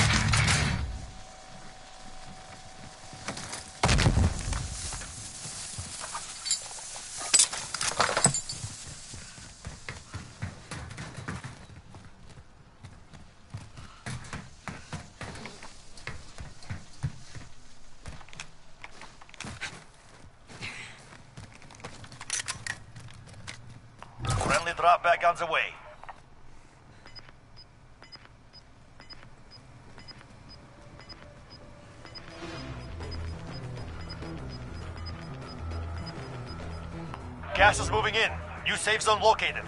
Friendly drop bag on the way. Gas is moving in. New safe zone located.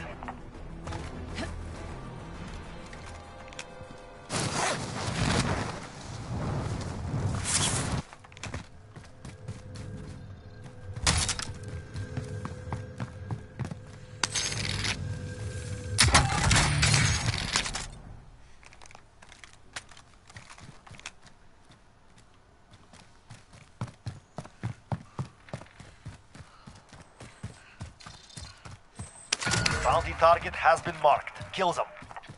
Bounty target has been marked. Kill them.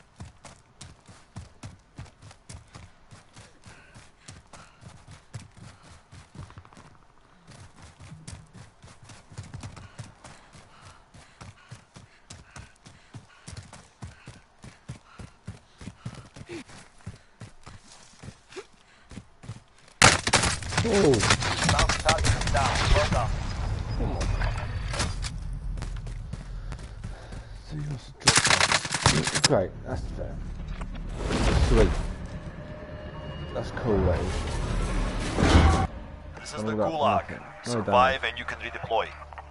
Oh, Bounty target is down. Well done. so you must have dropped that. Great, that's fair. Sweet. That's cool, that is. This is And the all that Gulag. nothing. No Survive damage. and you can redeploy.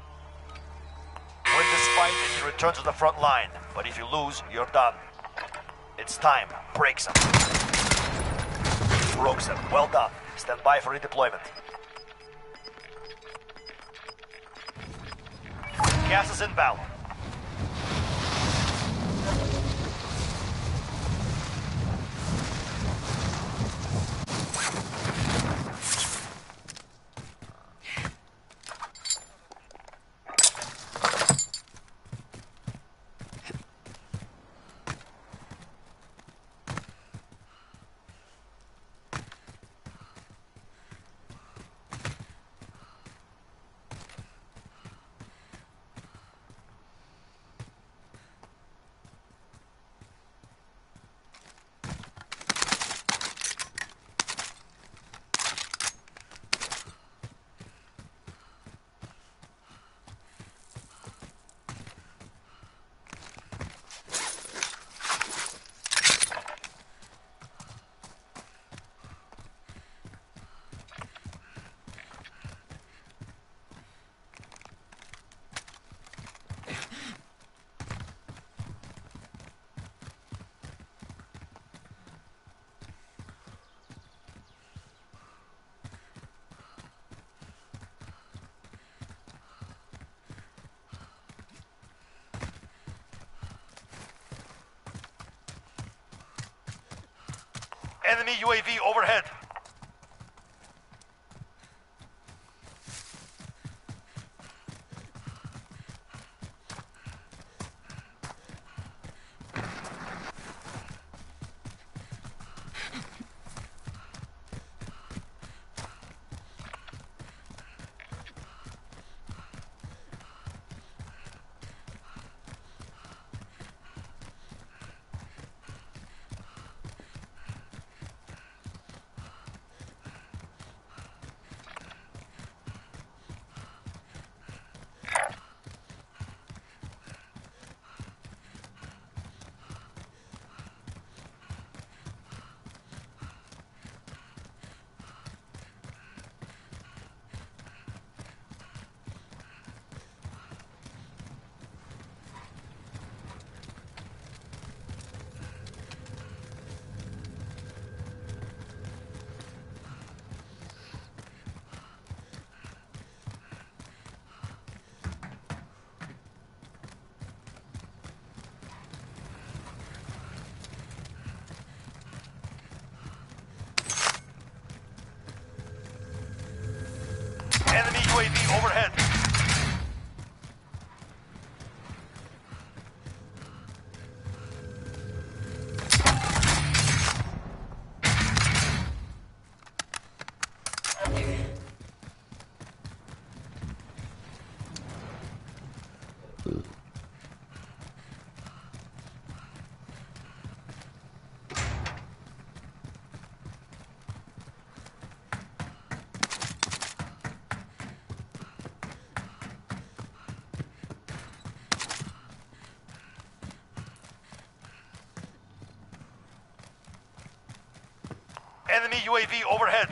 Win this fight and you return to the front line. But if you lose, you're done. It's time. Break them. Broke them. Well done. Stand by for redeployment. Gas is inbound. Enemy UAV overhead. Enemy UAV overhead. Enemy UAV overhead.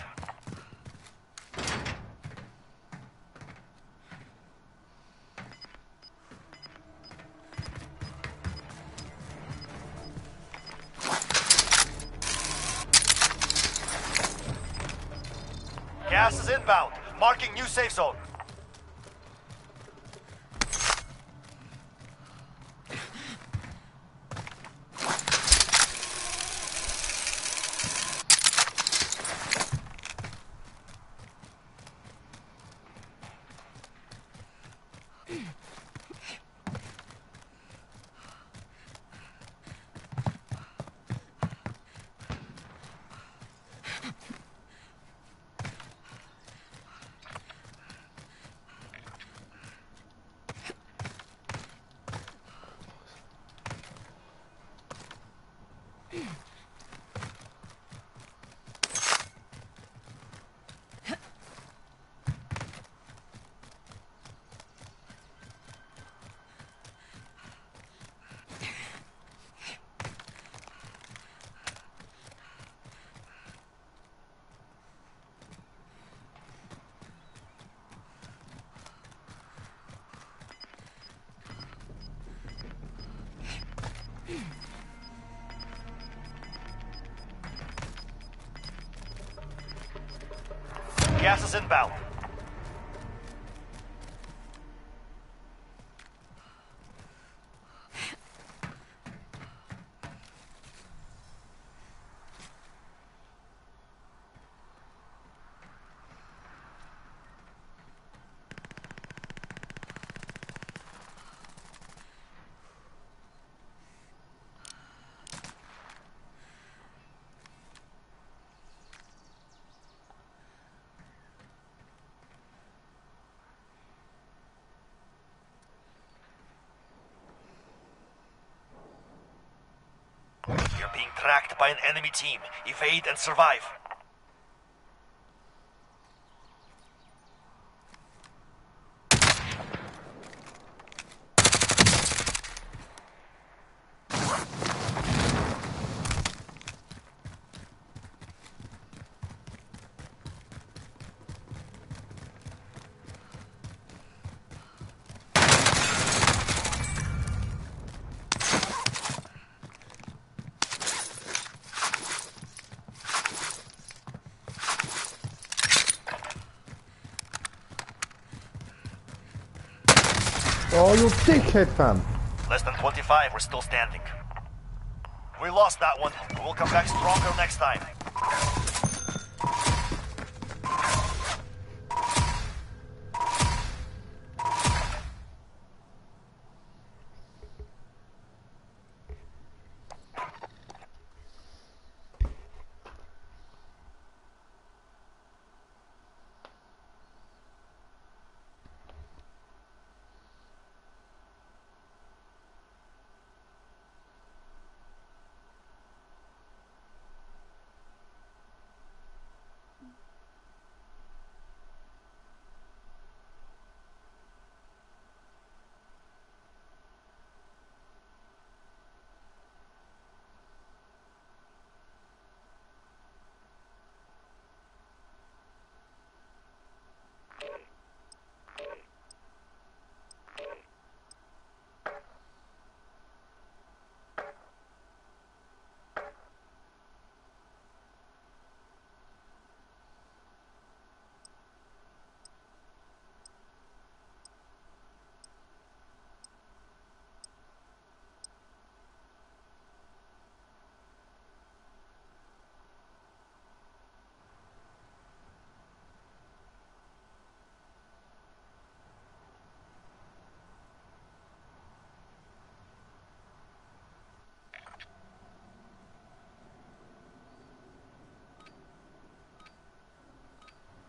Gas is inbound. Marking new safe zone. Gas is inbound. You're being tracked by an enemy team. Evade and survive. Oh, you dickhead, fam. Less than 25, we're still standing. We lost that one, but we'll come back stronger next time.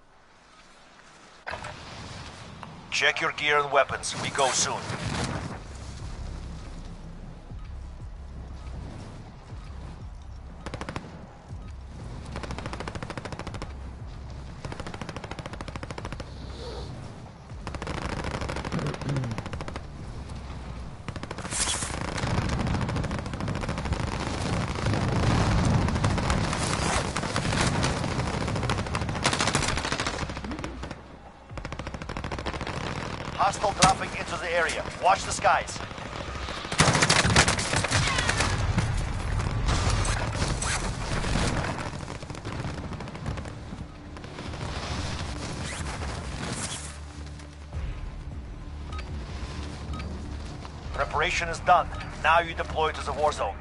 Check your gear and weapons. We go soon. Hostile dropping into the area. Watch the skies. Preparation is done. Now you deploy to the war zone.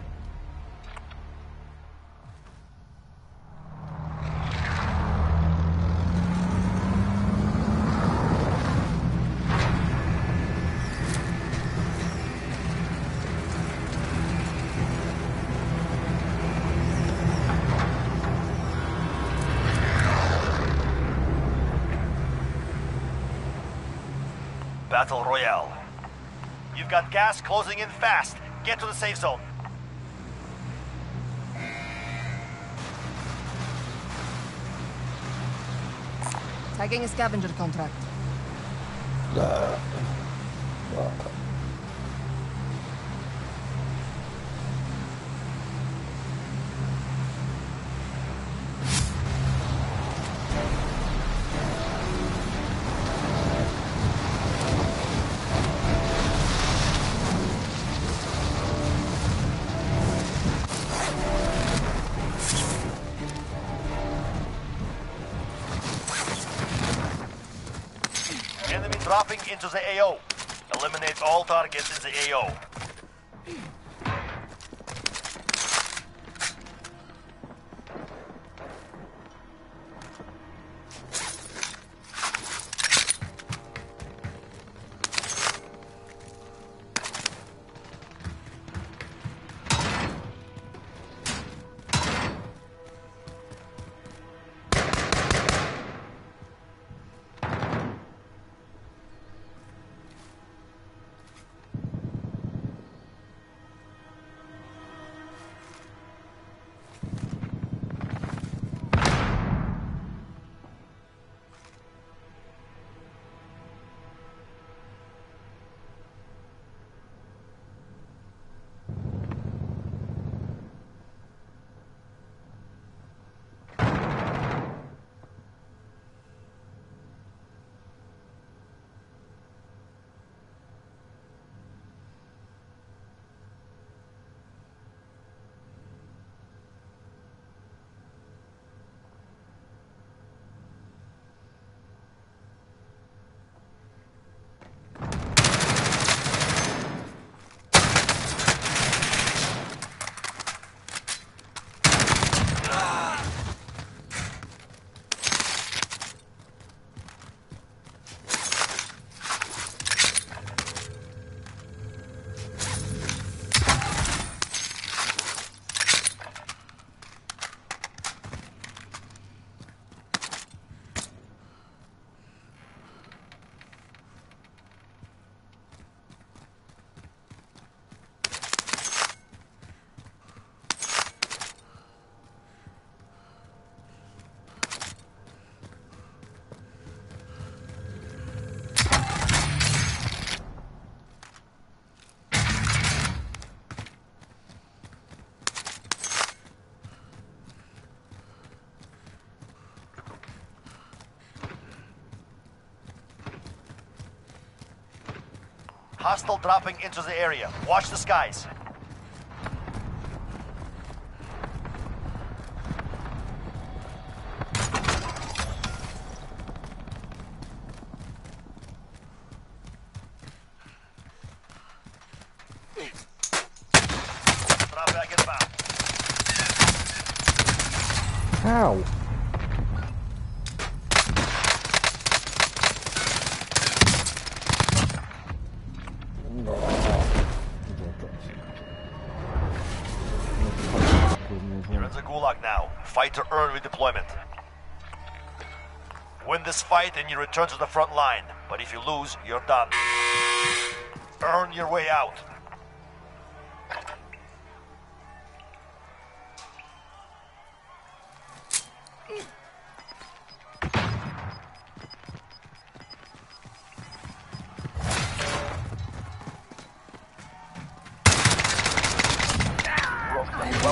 Battle Royale. You've got gas closing in fast. Get to the safe zone. Tagging a scavenger contract. Enemy dropping into the AO. Eliminate all targets in the AO. Hostile dropping into the area. Watch the skies. Drop back inbound. How? You're in the gulag now. Fight to earn redeployment. Win this fight and you return to the front line. But if you lose, you're done. Earn your way out.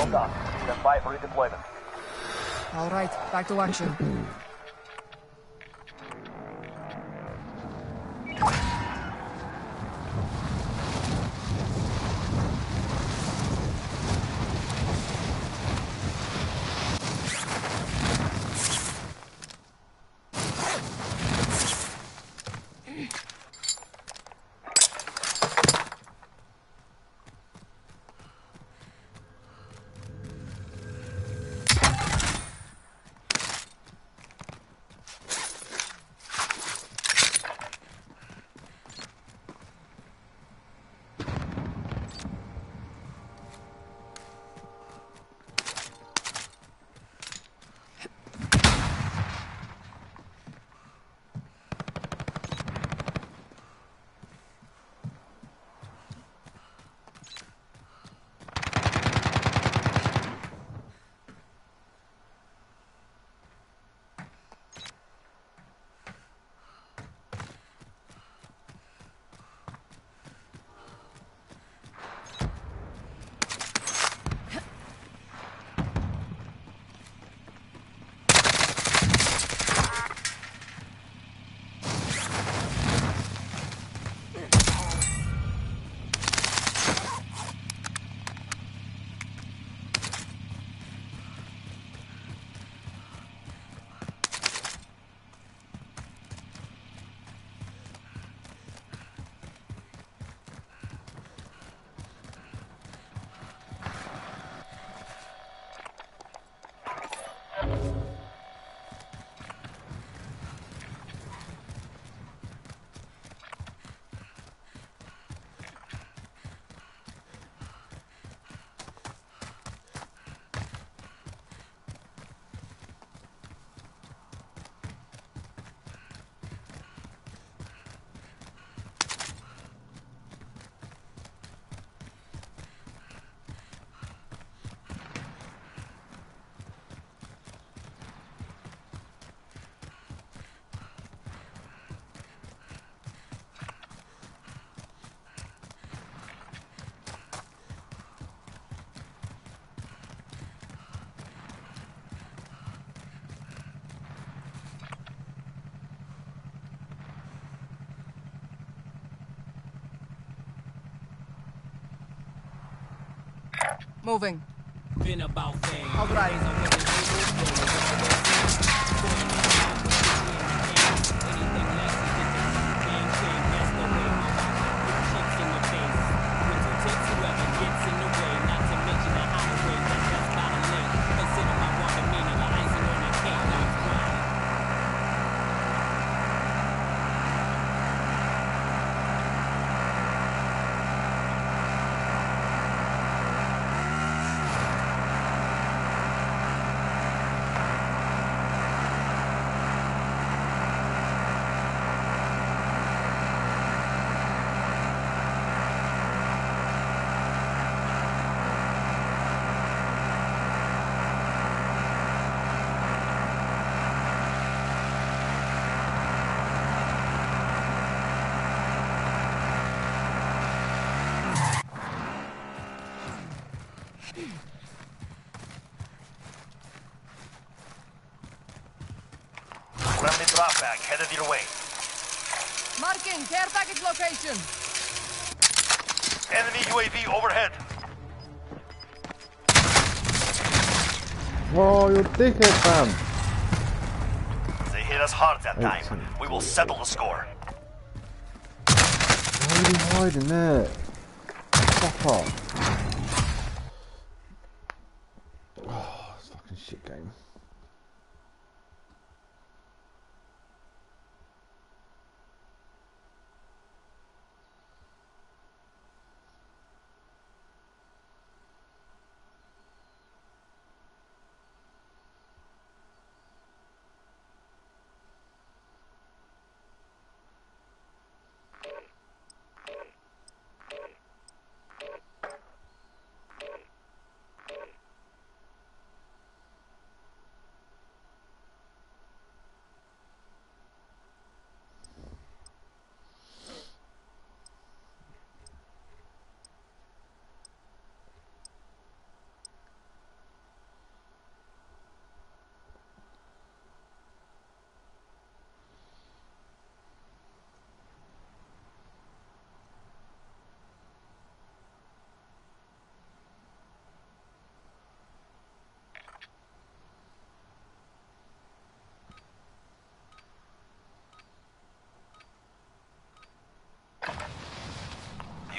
done. Stand by for redeployment. All right, back to action. Moving. Been about things. All right. Friendly drop bag headed your way. Marking care package location. Enemy UAV overhead. Whoa, you dickhead, fam. They hit us hard that time. Excellent. We will settle the score. Why are you hiding there? Fuck off. Oh, it's a fucking shit game.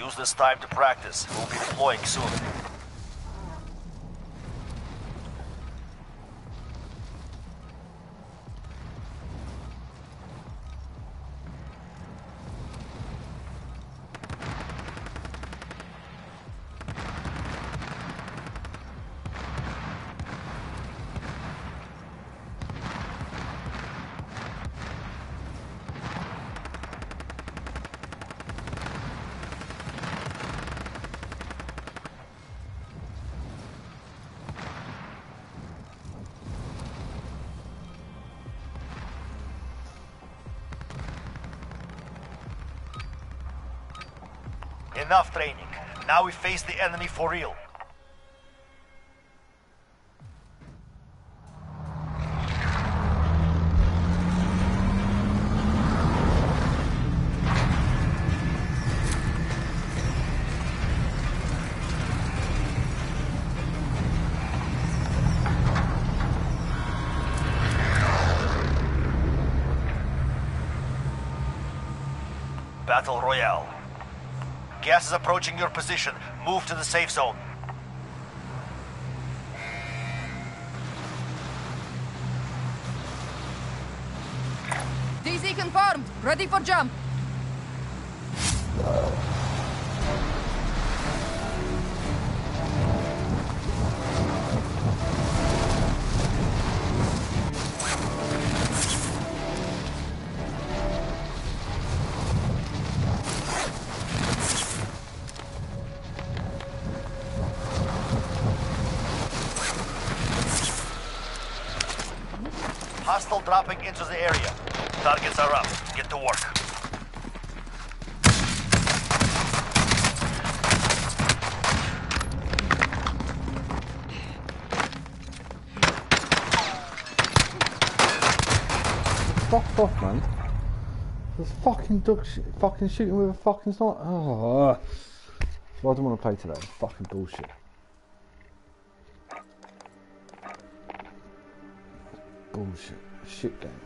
use this time to practice. We'll be deploying soon. Enough training. Now we face the enemy for real. Battle Royale. Gas is approaching your position. Move to the safe zone. DZ confirmed. Ready for jump. Hostile dropping into the area. Targets are up. Get to work. Fuck off, man. There's fucking dog shit, fucking shooting with a fucking sniper. Oh. Well, I don't want to play today. Fucking bullshit. Bullshit. Shit game.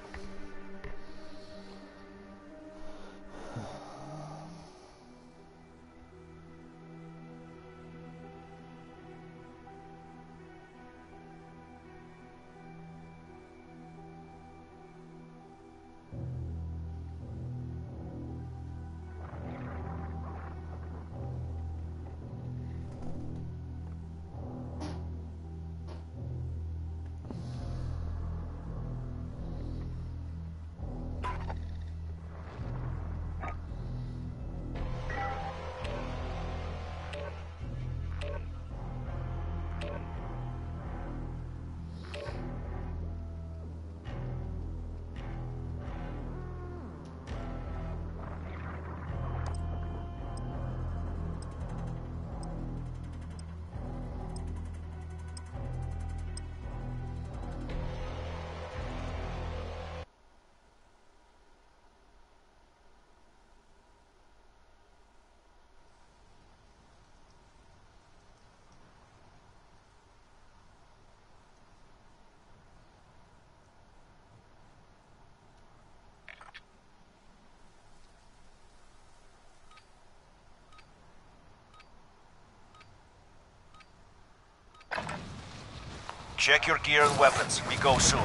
Check your gear and weapons. We go soon.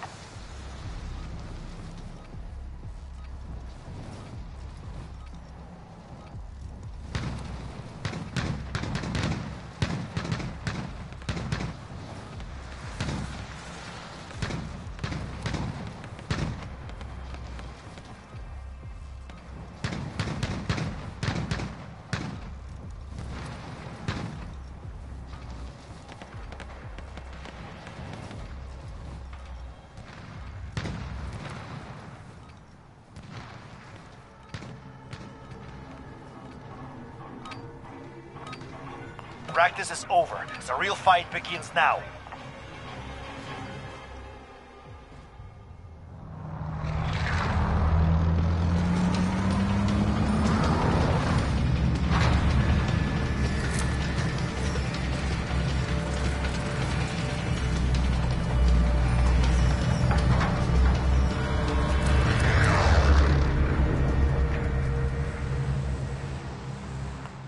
Practice is over. The real fight begins now.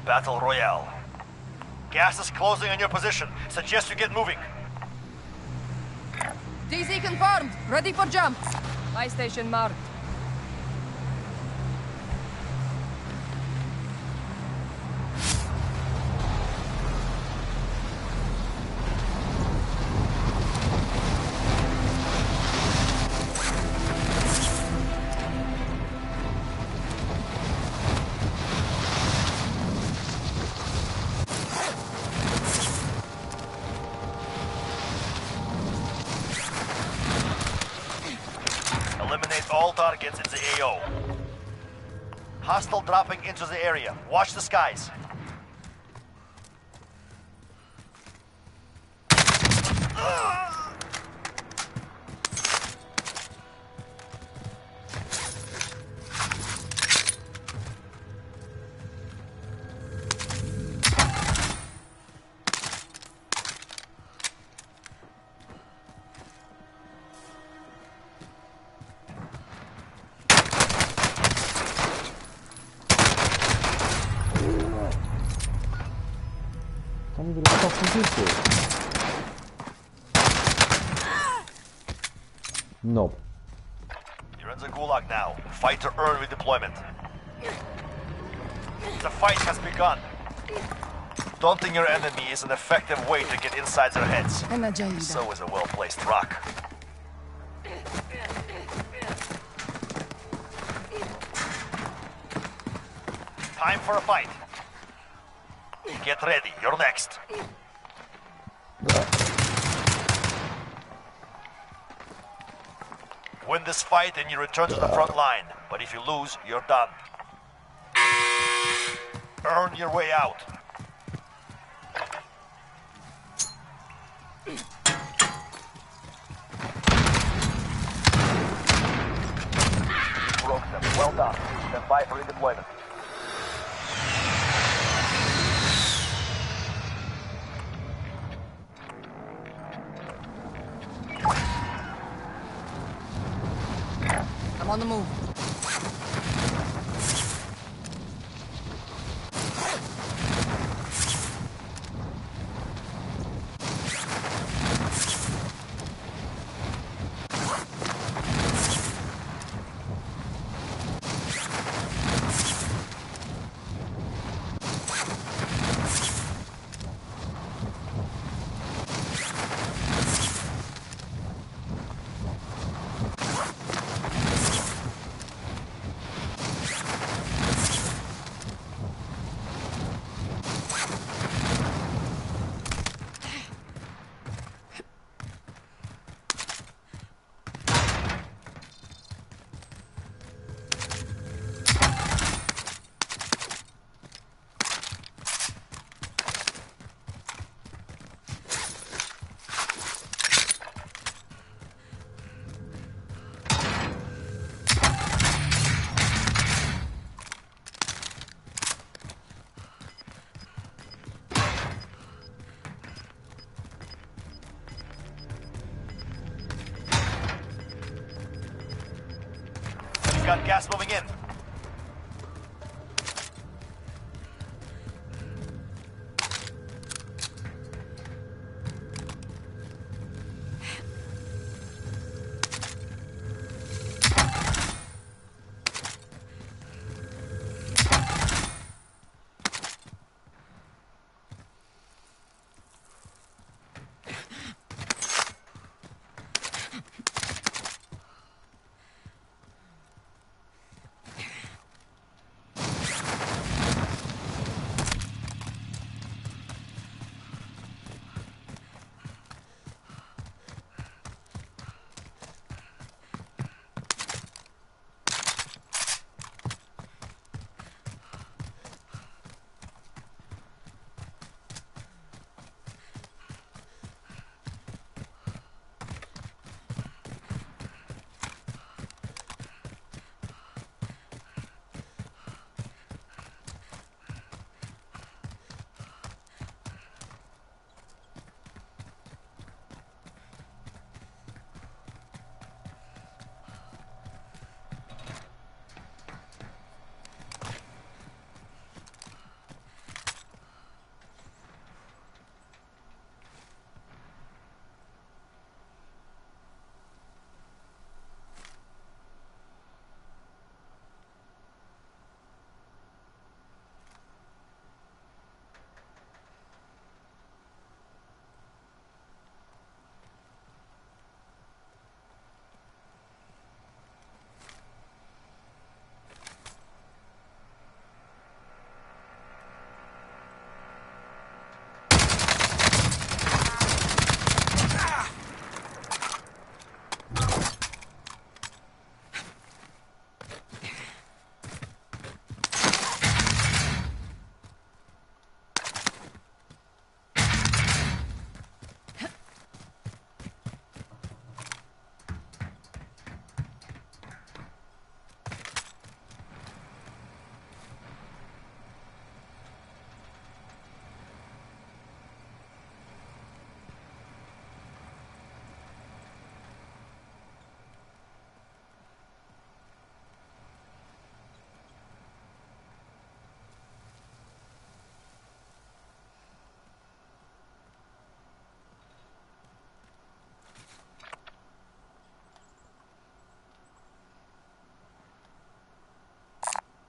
Battle Royale. Gas is closing on your position. Suggest you get moving. DZ confirmed. Ready for jump. Buy station marked. Eliminate all targets in the AO. Hostile dropping into the area. Watch the skies. Tell me what the fuck is this for? Knob. You're in the gulag now. Fight to earn redeployment. The fight has begun. Daunting your enemy is an effective way to get inside their heads. So is a well-placed rock. Time for a fight. Get ready, you're next. Win this fight and you return to the front line. But if you lose, you're done. Earn your way out. Broke them. Well done. Stand by for redeployment. I'm on the move. Got gas moving in.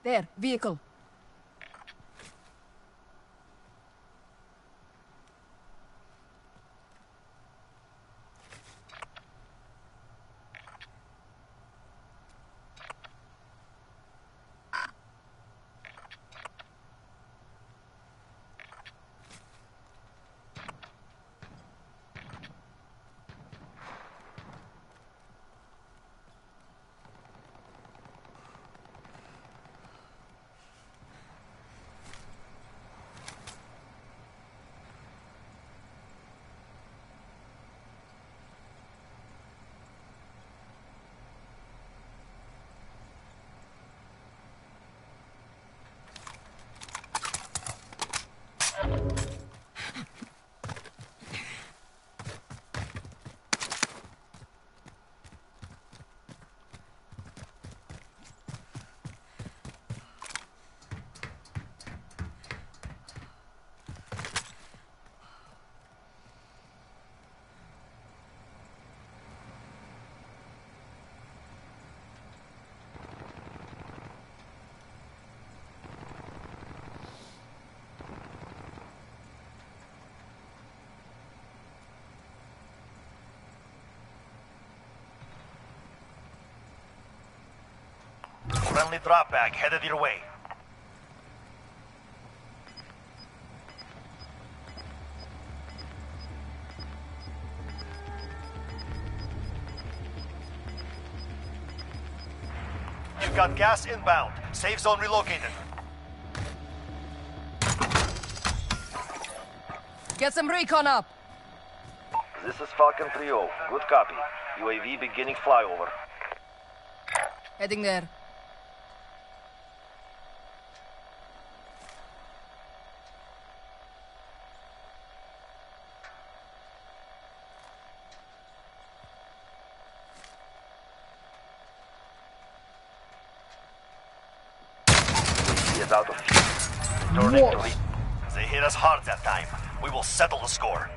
There, vehicle. Friendly drop bag headed your way. You've got gas inbound. Safe zone relocated. Get some recon up. This is Falcon 3-0. Good copy. UAV beginning flyover. Heading there. He is out of fuel. Turning to They hit us hard that time. We will settle the score.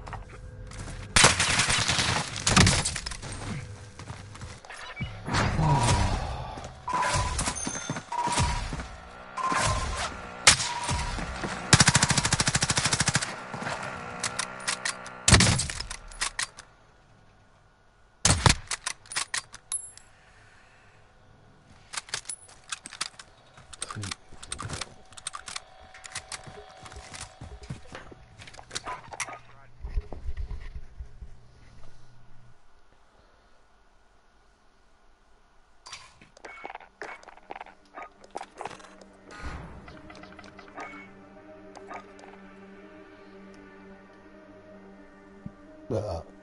Ugh.